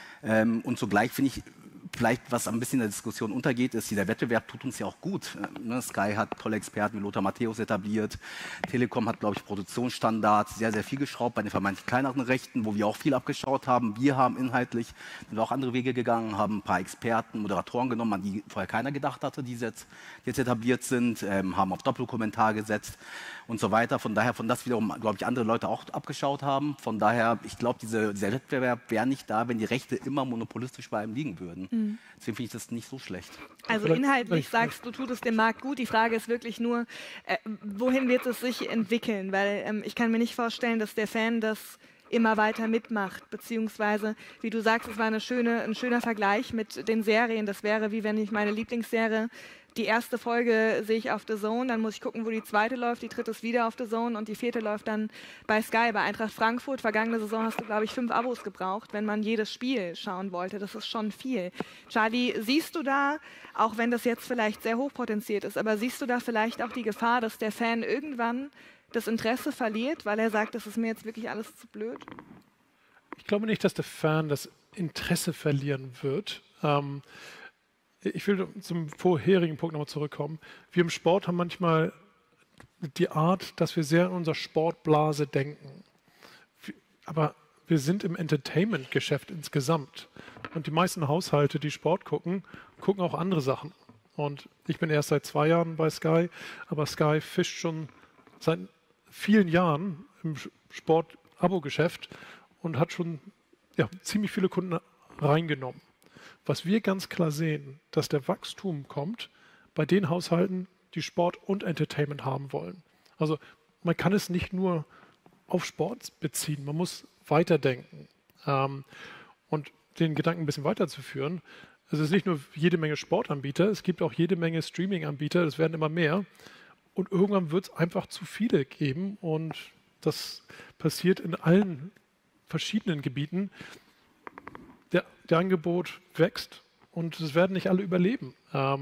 E: Und zugleich finde ich, vielleicht was ein bisschen in der Diskussion untergeht, ist, dieser Wettbewerb tut uns ja auch gut. Sky hat tolle Experten wie Lothar Matthäus etabliert. Telekom hat, glaube ich, Produktionsstandards, sehr, sehr viel geschraubt bei den vermeintlich kleineren Rechten, wo wir auch viel abgeschaut haben. Wir haben inhaltlich sind auch andere Wege gegangen, haben ein paar Experten, Moderatoren genommen, an die vorher keiner gedacht hatte, die jetzt etabliert sind, haben auf Doppelkommentar gesetzt und so weiter. Von daher, von das wiederum, glaube ich, andere Leute auch abgeschaut haben. Von daher, ich glaube, dieser Wettbewerb wäre nicht da, wenn die Rechte immer monopolistisch bei einem liegen würden. Deswegen finde ich das nicht so schlecht.
A: Also inhaltlich sagst du, tut es dem Markt gut. Die Frage ist wirklich nur, wohin wird es sich entwickeln? Weil ich kann mir nicht vorstellen, dass der Fan das immer weiter mitmacht. Beziehungsweise, wie du sagst, es war ein schöner Vergleich mit den Serien. Das wäre, wie wenn ich meine Lieblingsserie, die erste Folge sehe ich auf The Zone, dann muss ich gucken, wo die zweite läuft, die dritte ist wieder auf The Zone und die vierte läuft dann bei Sky. Bei Eintracht Frankfurt, vergangene Saison hast du, glaube ich, 5 Abos gebraucht, wenn man jedes Spiel schauen wollte. Das ist schon viel. Charlie, siehst du da, auch wenn das jetzt vielleicht sehr hochpotenziert ist, aber siehst du da vielleicht auch die Gefahr, dass der Fan irgendwann das Interesse verliert, weil er sagt, das ist mir jetzt wirklich alles zu blöd?
F: Ich glaube nicht, dass der Fan das Interesse verlieren wird. Ich will zum vorherigen Punkt nochmal zurückkommen. Wir im Sport haben manchmal die Art, dass wir sehr in unserer Sportblase denken. Aber wir sind im Entertainment-Geschäft insgesamt. Und die meisten Haushalte, die Sport gucken, gucken auch andere Sachen. Und ich bin erst seit 2 Jahren bei Sky, aber Sky fischt schon seit vielen Jahren im Sport-Abo-Geschäft und hat schon ziemlich viele Kunden reingenommen. Was wir ganz klar sehen, dass der Wachstum kommt bei den Haushalten, die Sport und Entertainment haben wollen. Also man kann es nicht nur auf Sport beziehen, man muss weiterdenken. Und den Gedanken ein bisschen weiterzuführen, es ist nicht nur jede Menge Sportanbieter, es gibt auch jede Menge Streaming-Anbieter, es werden immer mehr. Und irgendwann wird es einfach zu viele geben und das passiert in allen verschiedenen Gebieten. Der Angebot wächst und es werden nicht alle überleben.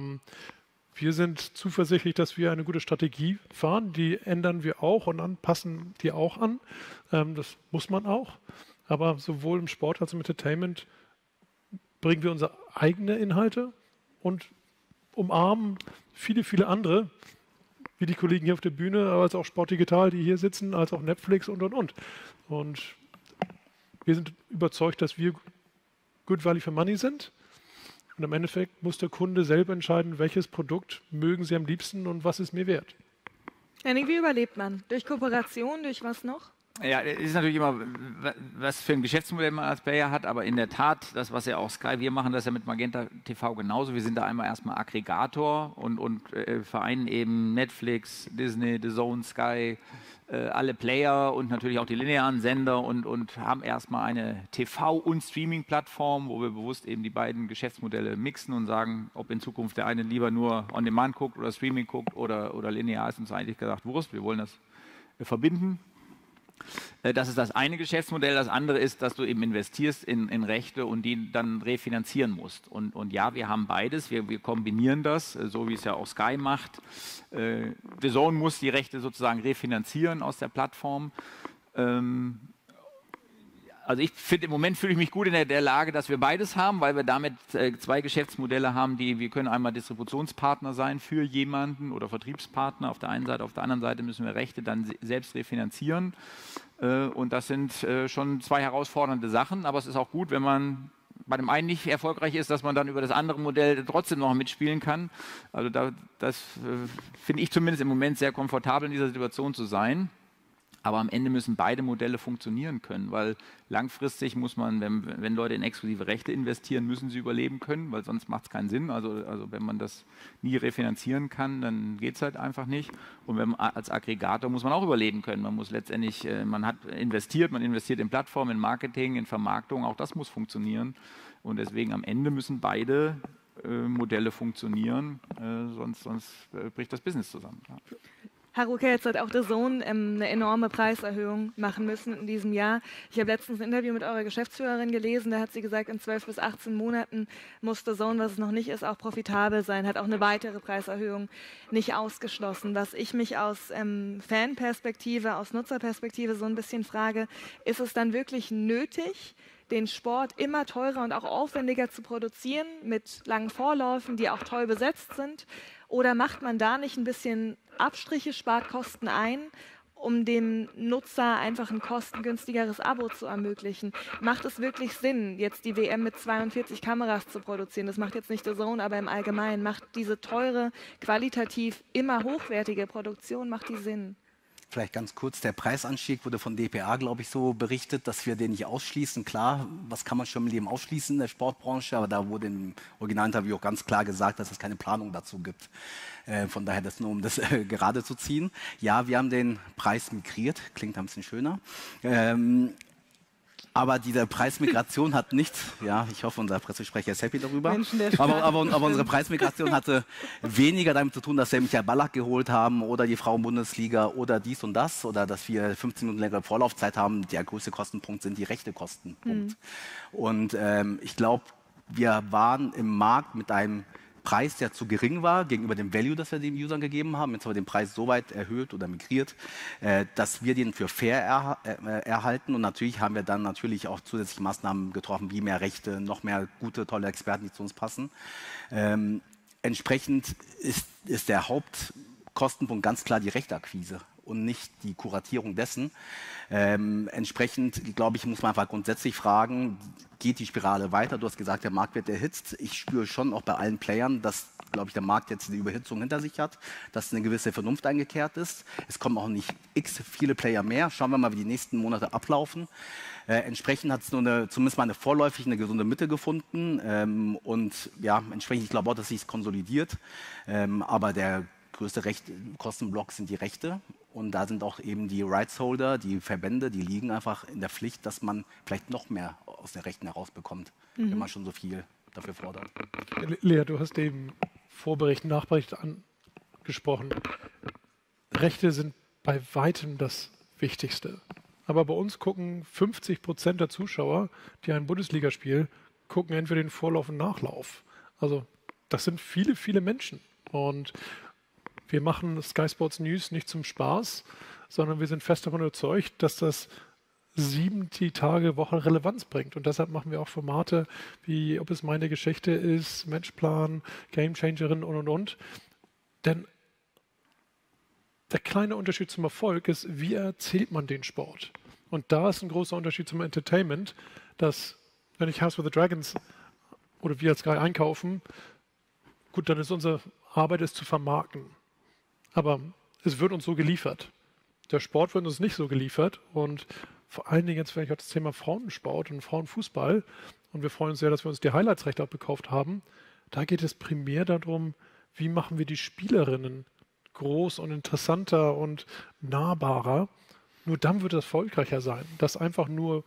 F: Wir sind zuversichtlich, dass wir eine gute Strategie fahren. Die ändern wir auch und passen die auch an. Das muss man auch. Aber sowohl im Sport als auch im Entertainment bringen wir unsere eigenen Inhalte und umarmen viele, viele andere, wie die Kollegen hier auf der Bühne, als auch Sport Digital, die hier sitzen, als auch Netflix und. Und wir sind überzeugt, dass wir Good Value for Money sind. Und im Endeffekt muss der Kunde selber entscheiden, welches Produkt mögen sie am liebsten und was ist mir wert.
A: Henning, wie überlebt man? Durch Kooperation, durch was noch?
G: Ja, es ist natürlich immer, was für ein Geschäftsmodell man als Player hat, aber in der Tat, das, was ja auch Sky, wir machen das ja mit Magenta TV genauso. Wir sind da einmal erstmal Aggregator und vereinen eben Netflix, Disney, DAZN, Sky, alle Player und natürlich auch die linearen Sender und haben erstmal eine TV- und Streaming-Plattform, wo wir bewusst eben die beiden Geschäftsmodelle mixen und sagen, ob in Zukunft der eine lieber nur On-Demand guckt oder Streaming guckt oder linear, ist uns eigentlich gesagt Wurst. Wir wollen das verbinden. Das ist das eine Geschäftsmodell. Das andere ist, dass du eben investierst in Rechte und die dann refinanzieren musst. Und ja, wir haben beides. Wir kombinieren das, so wie es ja auch Sky macht. DAZN muss die Rechte sozusagen refinanzieren aus der Plattform. Also ich finde, im Moment fühle ich mich gut in der Lage, dass wir beides haben, weil wir damit zwei Geschäftsmodelle haben, wir können einmal Distributionspartner sein für jemanden oder Vertriebspartner auf der einen Seite, auf der anderen Seite müssen wir Rechte dann selbst refinanzieren und das sind schon zwei herausfordernde Sachen, aber es ist auch gut, wenn man bei dem einen nicht erfolgreich ist, dass man dann über das andere Modell trotzdem noch mitspielen kann. Also das finde ich zumindest im Moment sehr komfortabel in dieser Situation zu sein. Aber am Ende müssen beide Modelle funktionieren können, weil langfristig muss man, wenn Leute in exklusive Rechte investieren, müssen sie überleben können, weil sonst macht es keinen Sinn. Also wenn man das nie refinanzieren kann, dann geht es halt einfach nicht. Und als Aggregator muss man auch überleben können. Man muss letztendlich, man investiert in Plattformen, in Marketing, in Vermarktung, auch das muss funktionieren. Und deswegen am Ende müssen beide Modelle funktionieren, sonst bricht das Business zusammen. Ja.
A: Haruka, jetzt hat auch DAZN eine enorme Preiserhöhung machen müssen in diesem Jahr. Ich habe letztens ein Interview mit eurer Geschäftsführerin gelesen, da hat sie gesagt, in 12 bis 18 Monaten muss DAZN, was es noch nicht ist, auch profitabel sein, hat auch eine weitere Preiserhöhung nicht ausgeschlossen. Was ich mich aus Fanperspektive, aus Nutzerperspektive so ein bisschen frage, ist es dann wirklich nötig, den Sport immer teurer und auch aufwendiger zu produzieren, mit langen Vorläufen, die auch toll besetzt sind? Oder macht man da nicht ein bisschen Abstriche, spart Kosten ein, um dem Nutzer einfach ein kostengünstigeres Abo zu ermöglichen? Macht es wirklich Sinn, jetzt die WM mit 42 Kameras zu produzieren? Das macht jetzt nicht DAZN, aber im Allgemeinen. Macht diese teure, qualitativ immer hochwertige Produktion, macht die Sinn?
E: Vielleicht ganz kurz, der Preisanstieg wurde von dpa, glaube ich, so berichtet, dass wir den nicht ausschließen. Klar, was kann man schon mit dem ausschließen in der Sportbranche, aber da wurde im Originalinterview auch ganz klar gesagt, dass es keine Planung dazu gibt. Von daher das nur, um das gerade zu ziehen. Ja, wir haben den Preis migriert, klingt ein bisschen schöner. Aber diese Preismigration hat nicht, ja, ich hoffe, unser Pressesprecher ist happy darüber, aber unsere Preismigration hatte weniger damit zu tun, dass wir Michael Ballack geholt haben oder die Frauen-Bundesliga oder dies und das oder dass wir 15 Minuten längere Vorlaufzeit haben. Der größte Kostenpunkt sind die Rechtekosten. Und ich glaube, wir waren im Markt mit einem Preis, der zu gering war gegenüber dem Value, das wir den Usern gegeben haben. Jetzt haben wir den Preis so weit erhöht oder migriert, dass wir den für fair erhalten. Und natürlich haben wir dann natürlich auch zusätzliche Maßnahmen getroffen, wie mehr Rechte, noch mehr gute, tolle Experten, die zu uns passen. Entsprechend ist der Hauptkostenpunkt ganz klar die Rechteakquise und nicht die Kuratierung dessen. Entsprechend, glaube ich, muss man einfach grundsätzlich fragen, geht die Spirale weiter? Du hast gesagt, der Markt wird erhitzt. Ich spüre schon auch bei allen Playern, dass, glaube ich, der Markt jetzt die Überhitzung hinter sich hat, dass eine gewisse Vernunft eingekehrt ist. Es kommen auch nicht viele Player mehr. Schauen wir mal, wie die nächsten Monate ablaufen. Entsprechend hat es zumindest mal vorläufig eine gesunde Mitte gefunden. Und ja, entsprechend, ich glaube auch, dass sich es konsolidiert. Aber der größte Kostenblock sind die Rechte. Und da sind auch eben die Rights-Holder, die Verbände, die liegen einfach in der Pflicht, dass man vielleicht noch mehr aus den Rechten herausbekommt, wenn man schon so viel dafür fordert.
F: Lea, du hast eben Vorbericht, Nachbericht angesprochen. Rechte sind bei weitem das Wichtigste. Aber bei uns gucken 50% der Zuschauer, die ein Bundesligaspiel gucken, entweder den Vorlauf und Nachlauf. Also das sind viele, viele Menschen. Und wir machen Sky Sports News nicht zum Spaß, sondern wir sind fest davon überzeugt, dass das 7 die Tage, Woche Relevanz bringt. Und deshalb machen wir auch Formate wie, ob es meine Geschichte ist, Matchplan, Gamechangerin und. Denn der kleine Unterschied zum Erfolg ist, wie erzählt man den Sport? Und da ist ein großer Unterschied zum Entertainment, dass, wenn ich House of the Dragons oder wir als Sky einkaufen, gut, dann ist unsere Arbeit, es zu vermarkten. Aber es wird uns so geliefert. Der Sport wird uns nicht so geliefert. Und vor allen Dingen jetzt vielleicht auch das Thema Frauensport und Frauenfußball. Und wir freuen uns sehr, dass wir uns die Highlights-Rechte abgekauft haben. Da geht es primär darum, wie machen wir die Spielerinnen groß und interessanter und nahbarer. Nur dann wird es erfolgreicher sein. Das einfach nur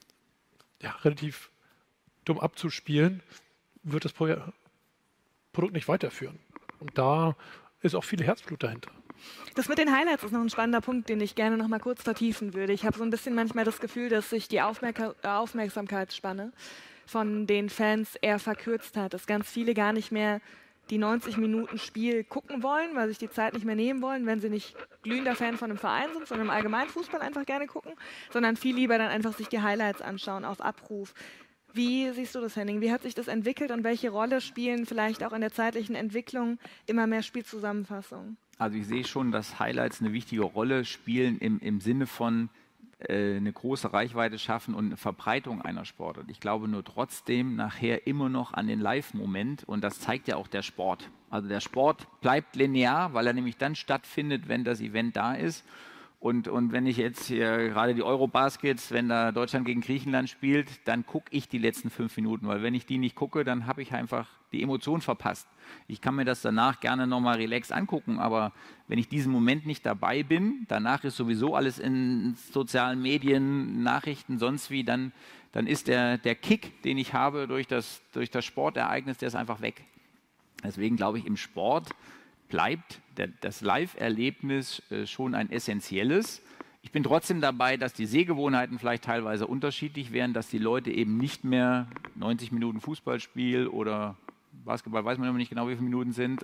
F: relativ dumm abzuspielen, wird das Produkt nicht weiterführen. Und da ist auch viel Herzblut dahinter.
A: Das mit den Highlights ist noch ein spannender Punkt, den ich gerne noch mal kurz vertiefen würde. Ich habe so ein bisschen manchmal das Gefühl, dass sich die Aufmerksamkeitsspanne von den Fans eher verkürzt hat, dass ganz viele gar nicht mehr die 90 Minuten Spiel gucken wollen, weil sich die Zeit nicht mehr nehmen wollen, wenn sie nicht glühender Fan von einem Verein sind, sondern im allgemeinen Fußball einfach gerne gucken, sondern viel lieber dann einfach sich die Highlights anschauen auf Abruf. Wie siehst du das, Henning? Wie hat sich das entwickelt und welche Rolle spielen vielleicht auch in der zeitlichen Entwicklung immer mehr Spielzusammenfassungen?
G: Also ich sehe schon, dass Highlights eine wichtige Rolle spielen im Sinne von eine große Reichweite schaffen und eine Verbreitung einer Sportart. Ich glaube nur trotzdem nachher immer noch an den Live-Moment und das zeigt ja auch der Sport. Also der Sport bleibt linear, weil er nämlich dann stattfindet, wenn das Event da ist. Und wenn ich jetzt hier gerade die Eurobaskets, wenn da Deutschland gegen Griechenland spielt, dann gucke ich die letzten 5 Minuten, weil wenn ich die nicht gucke, dann habe ich einfach die Emotion verpasst. Ich kann mir das danach gerne nochmal relaxed angucken, aber wenn ich diesen Moment nicht dabei bin, danach ist sowieso alles in sozialen Medien, Nachrichten, sonst wie, dann ist der Kick, den ich habe durch das Sportereignis, der ist einfach weg. Deswegen glaube ich, im Sport bleibt das Live-Erlebnis schon ein essentielles. Ich bin trotzdem dabei, dass die Sehgewohnheiten vielleicht teilweise unterschiedlich wären, dass die Leute eben nicht mehr 90 Minuten Fußballspiel oder Basketball, weiß man immer nicht genau, wie viele Minuten sind,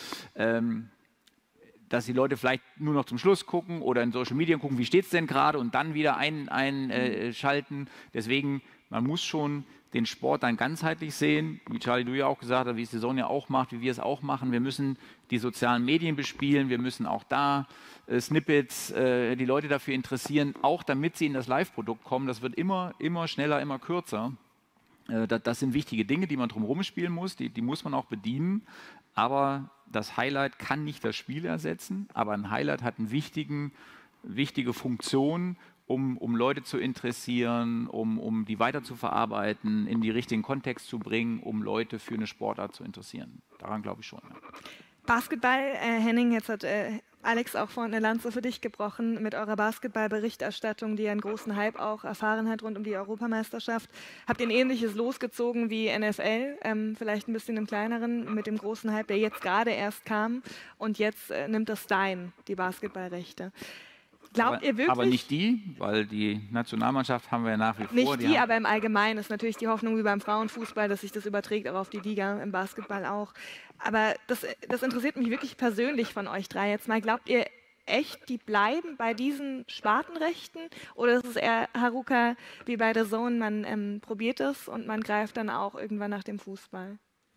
G: dass die Leute vielleicht nur noch zum Schluss gucken oder in Social Media gucken, wie steht es denn gerade und dann wieder einschalten. Deswegen, man muss schon den Sport dann ganzheitlich sehen, wie Charlie, du ja auch gesagt hast, wie es die Sonja auch macht, wie wir es auch machen. Wir müssen die sozialen Medien bespielen, wir müssen auch da Snippets, die Leute dafür interessieren, auch damit sie in das Live-Produkt kommen. Das wird immer schneller, immer kürzer. Das sind wichtige Dinge, die man drumherum spielen muss, die muss man auch bedienen. Aber das Highlight kann nicht das Spiel ersetzen, aber ein Highlight hat eine wichtige Funktion, um Leute zu interessieren, um die weiter zu verarbeiten, in die richtigen Kontext zu bringen, um Leute für eine Sportart zu interessieren. Daran glaube ich schon. Ja.
A: Basketball, Henning, jetzt hat Alex auch vorhin eine Lanze für dich gebrochen mit eurer Basketball-Berichterstattung, die einen großen Hype auch erfahren hat rund um die Europameisterschaft. Habt ihr ein ähnliches losgezogen wie NFL, vielleicht ein bisschen im kleineren, mit dem großen Hype, der jetzt gerade erst kam und jetzt nimmt das Stein, die Basketballrechte. Glaubt ihr wirklich?
G: Aber nicht die, weil die Nationalmannschaft haben wir ja nach wie vor.
A: Nicht die, aber im Allgemeinen ist natürlich die Hoffnung wie beim Frauenfußball, dass sich das überträgt, auch auf die Liga, im Basketball auch. Aber das interessiert mich wirklich persönlich von euch drei jetzt mal. Glaubt ihr echt, die bleiben bei diesen Spartenrechten? Oder ist es eher, Haruka, wie bei der Zone, man probiert es und man greift dann auch irgendwann nach dem Fußball?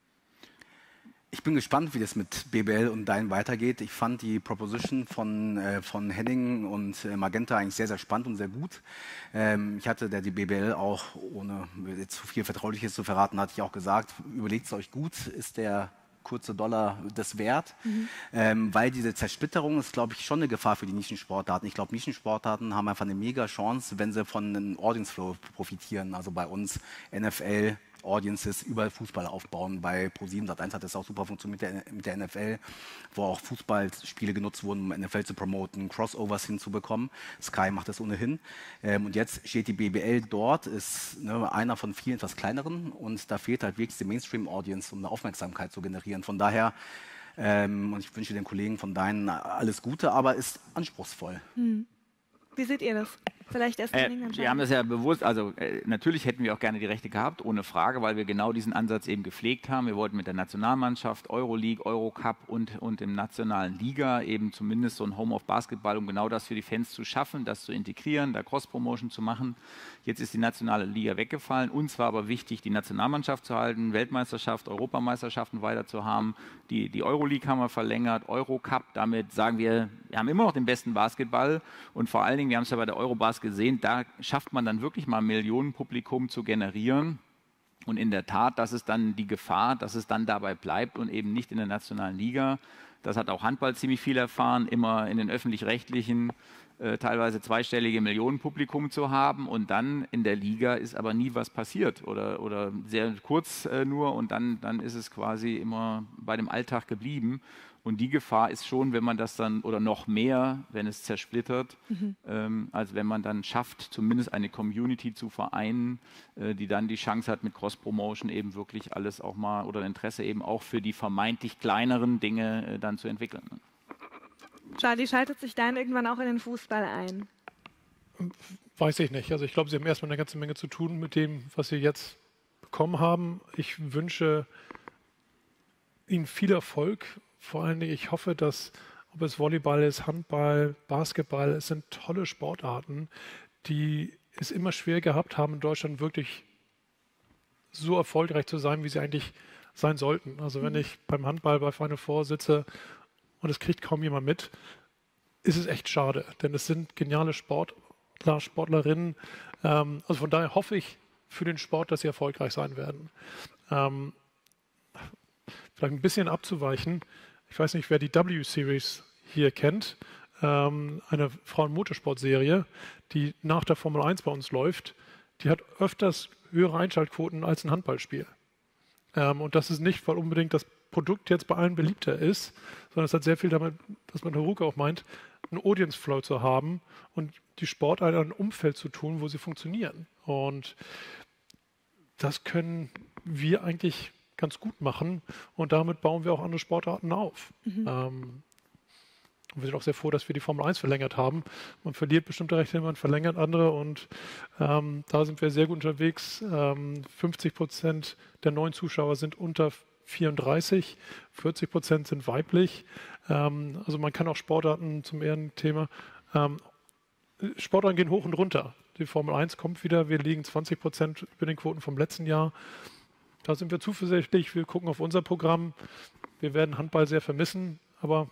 E: Ich bin gespannt, wie das mit BBL und Dein weitergeht. Ich fand die Proposition von Henning und Magenta eigentlich sehr, sehr spannend und sehr gut. Ich hatte die BBL auch, ohne jetzt zu viel Vertrauliches zu verraten, hatte ich auch gesagt, überlegt es euch gut, ist der kurze Dollar das wert, weil diese Zersplitterung ist, glaube ich, schon eine Gefahr für die Nischensportarten. Ich glaube, Nischensportarten haben einfach eine mega Chance, wenn sie von einem Audience Flow profitieren. Also bei uns NFL, Audiences über Fußball aufbauen. Bei Pro7 Sat.1 hat das auch super funktioniert mit der NFL, wo auch Fußballspiele genutzt wurden, um NFL zu promoten, Crossovers hinzubekommen. Sky macht das ohnehin. Und jetzt steht die BBL dort, ist einer von vielen etwas kleineren und da fehlt halt wirklich die Mainstream-Audience, um eine Aufmerksamkeit zu generieren. Von daher, und ich wünsche den Kollegen von Deinen alles Gute, aber ist anspruchsvoll.
A: Wie seht ihr das? Vielleicht erst
G: Wir haben das ja bewusst, also natürlich hätten wir auch gerne die Rechte gehabt, ohne Frage, weil wir genau diesen Ansatz eben gepflegt haben. Wir wollten mit der Nationalmannschaft, Euroleague, Eurocup und im nationalen Liga eben zumindest so ein Home of Basketball, um genau das für die Fans zu schaffen, das zu integrieren, da Cross-Promotion zu machen. Jetzt ist die nationale Liga weggefallen. Uns war aber wichtig, die Nationalmannschaft zu halten, Weltmeisterschaft, Europameisterschaften weiter zu haben. Die Euroleague haben wir verlängert, Eurocup, damit sagen wir haben immer noch den besten Basketball und vor allen Dingen, wir haben es ja bei der Eurobasket gesehen, da schafft man dann wirklich mal Millionenpublikum zu generieren. Und in der Tat, das ist dann die Gefahr, dass es dann dabei bleibt und eben nicht in der nationalen Liga. Das hat auch Handball ziemlich viel erfahren, immer in den öffentlich-rechtlichen teilweise zweistellige Millionenpublikum zu haben und dann in der Liga ist aber nie was passiert oder sehr kurz nur und dann ist es quasi immer bei dem Alltag geblieben. Und die Gefahr ist schon, wenn man das dann, oder noch mehr, wenn es zersplittert, als wenn man dann schafft, zumindest eine Community zu vereinen, die dann die Chance hat, mit Cross-Promotion eben wirklich alles auch mal, oder Interesse eben auch für die vermeintlich kleineren Dinge dann zu entwickeln.
A: Charlie, schaltet sich dann irgendwann auch in den Fußball ein?
F: Weiß ich nicht. Also ich glaube, Sie haben erstmal eine ganze Menge zu tun mit dem, was Sie jetzt bekommen haben. Ich wünsche Ihnen viel Erfolg. Vor allen Dingen, ich hoffe, dass, ob es Volleyball ist, Handball, Basketball, es sind tolle Sportarten, die es immer schwer gehabt haben, in Deutschland wirklich so erfolgreich zu sein, wie sie eigentlich sein sollten. Also wenn ich beim Handball bei Final Four sitze und es kriegt kaum jemand mit, ist es echt schade, denn es sind geniale Sportler, Sportlerinnen. Also von daher hoffe ich für den Sport, dass sie erfolgreich sein werden. Vielleicht ein bisschen abzuweichen. Ich weiß nicht, wer die W-Series hier kennt. Eine Frauen-Motorsport-Serie, die nach der Formel 1 bei uns läuft. Die hat öfters höhere Einschaltquoten als ein Handballspiel. Und das ist nicht, weil unbedingt das Produkt jetzt bei allen beliebter ist, sondern es hat sehr viel damit, dass man Herr Ruke auch meint, einen Audience Flow zu haben und die Sportart in einem Umfeld zu tun, wo sie funktionieren. Und das können wir eigentlich ganz gut machen und damit bauen wir auch andere Sportarten auf. Und wir sind auch sehr froh, dass wir die Formel 1 verlängert haben. Man verliert bestimmte Rechte, man verlängert andere und da sind wir sehr gut unterwegs. 50% der neuen Zuschauer sind unter 34, 40% sind weiblich. Also man kann auch Sportarten zum Ehrenthema, Sportarten gehen hoch und runter. Die Formel 1 kommt wieder, wir liegen 20% über den Quoten vom letzten Jahr. Da sind wir zuversichtlich, wir gucken auf unser Programm. Wir werden Handball sehr vermissen, aber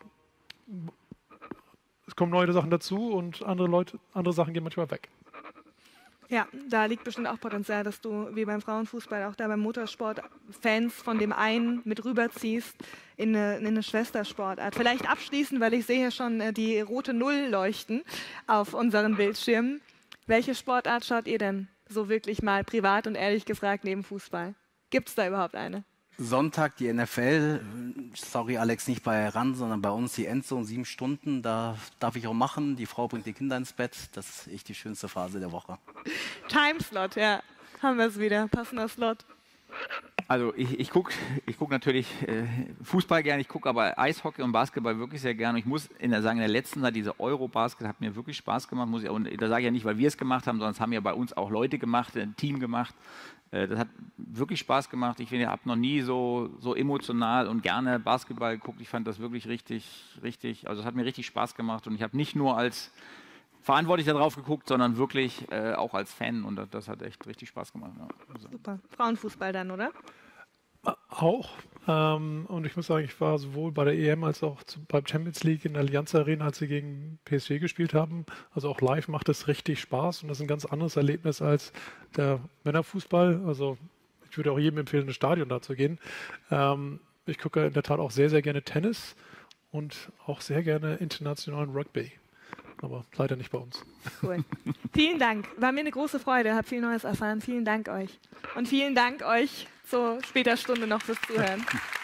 F: es kommen neue Sachen dazu und andere Sachen gehen manchmal weg.
A: Ja, da liegt bestimmt auch Potenzial, dass du wie beim Frauenfußball auch da beim Motorsport Fans von dem einen mit rüberziehst in eine Schwestersportart. Vielleicht abschließend, weil ich sehe hier schon die rote Null leuchten auf unseren Bildschirmen. Welche Sportart schaut ihr denn so wirklich mal privat und ehrlich gefragt neben Fußball? Gibt es da überhaupt eine?
E: Sonntag die NFL, sorry Alex, nicht bei RAN, sondern bei uns die Endzone, 7 Stunden, da darf ich auch machen. Die Frau bringt die Kinder ins Bett, das ist echt die schönste Phase der Woche.
A: Timeslot, ja, haben wir es wieder, passender Slot.
G: Also ich guck natürlich Fußball gerne, ich gucke aber Eishockey und Basketball wirklich sehr gerne. Ich muss in der letzten Zeit, diese Eurobasket hat mir wirklich Spaß gemacht. Und da sage ich ja nicht, weil wir es gemacht haben, sondern es haben ja bei uns auch Leute gemacht, ein Team gemacht. Das hat wirklich Spaß gemacht. Ich habe noch nie so emotional und gerne Basketball geguckt. Ich fand das wirklich richtig, also es hat mir richtig Spaß gemacht. Und ich habe nicht nur als Verantwortlicher drauf geguckt, sondern wirklich auch als Fan. Und das hat echt richtig Spaß gemacht. Ja. Also.
A: Super. Frauenfußball dann, oder?
F: Auch. Und ich muss sagen, ich war sowohl bei der EM als auch beim Champions League in der Allianz Arena, als sie gegen PSG gespielt haben. Also auch live macht es richtig Spaß und das ist ein ganz anderes Erlebnis als der Männerfußball. Also ich würde auch jedem empfehlen, ins Stadion da zu gehen. Ich gucke in der Tat auch sehr, sehr gerne Tennis und auch sehr gerne internationalen Rugby. Aber leider nicht bei uns.
A: Cool. Vielen Dank. War mir eine große Freude. Hab viel Neues erfahren. Vielen Dank euch. Und vielen Dank euch zur später Stunde noch fürs Zuhören.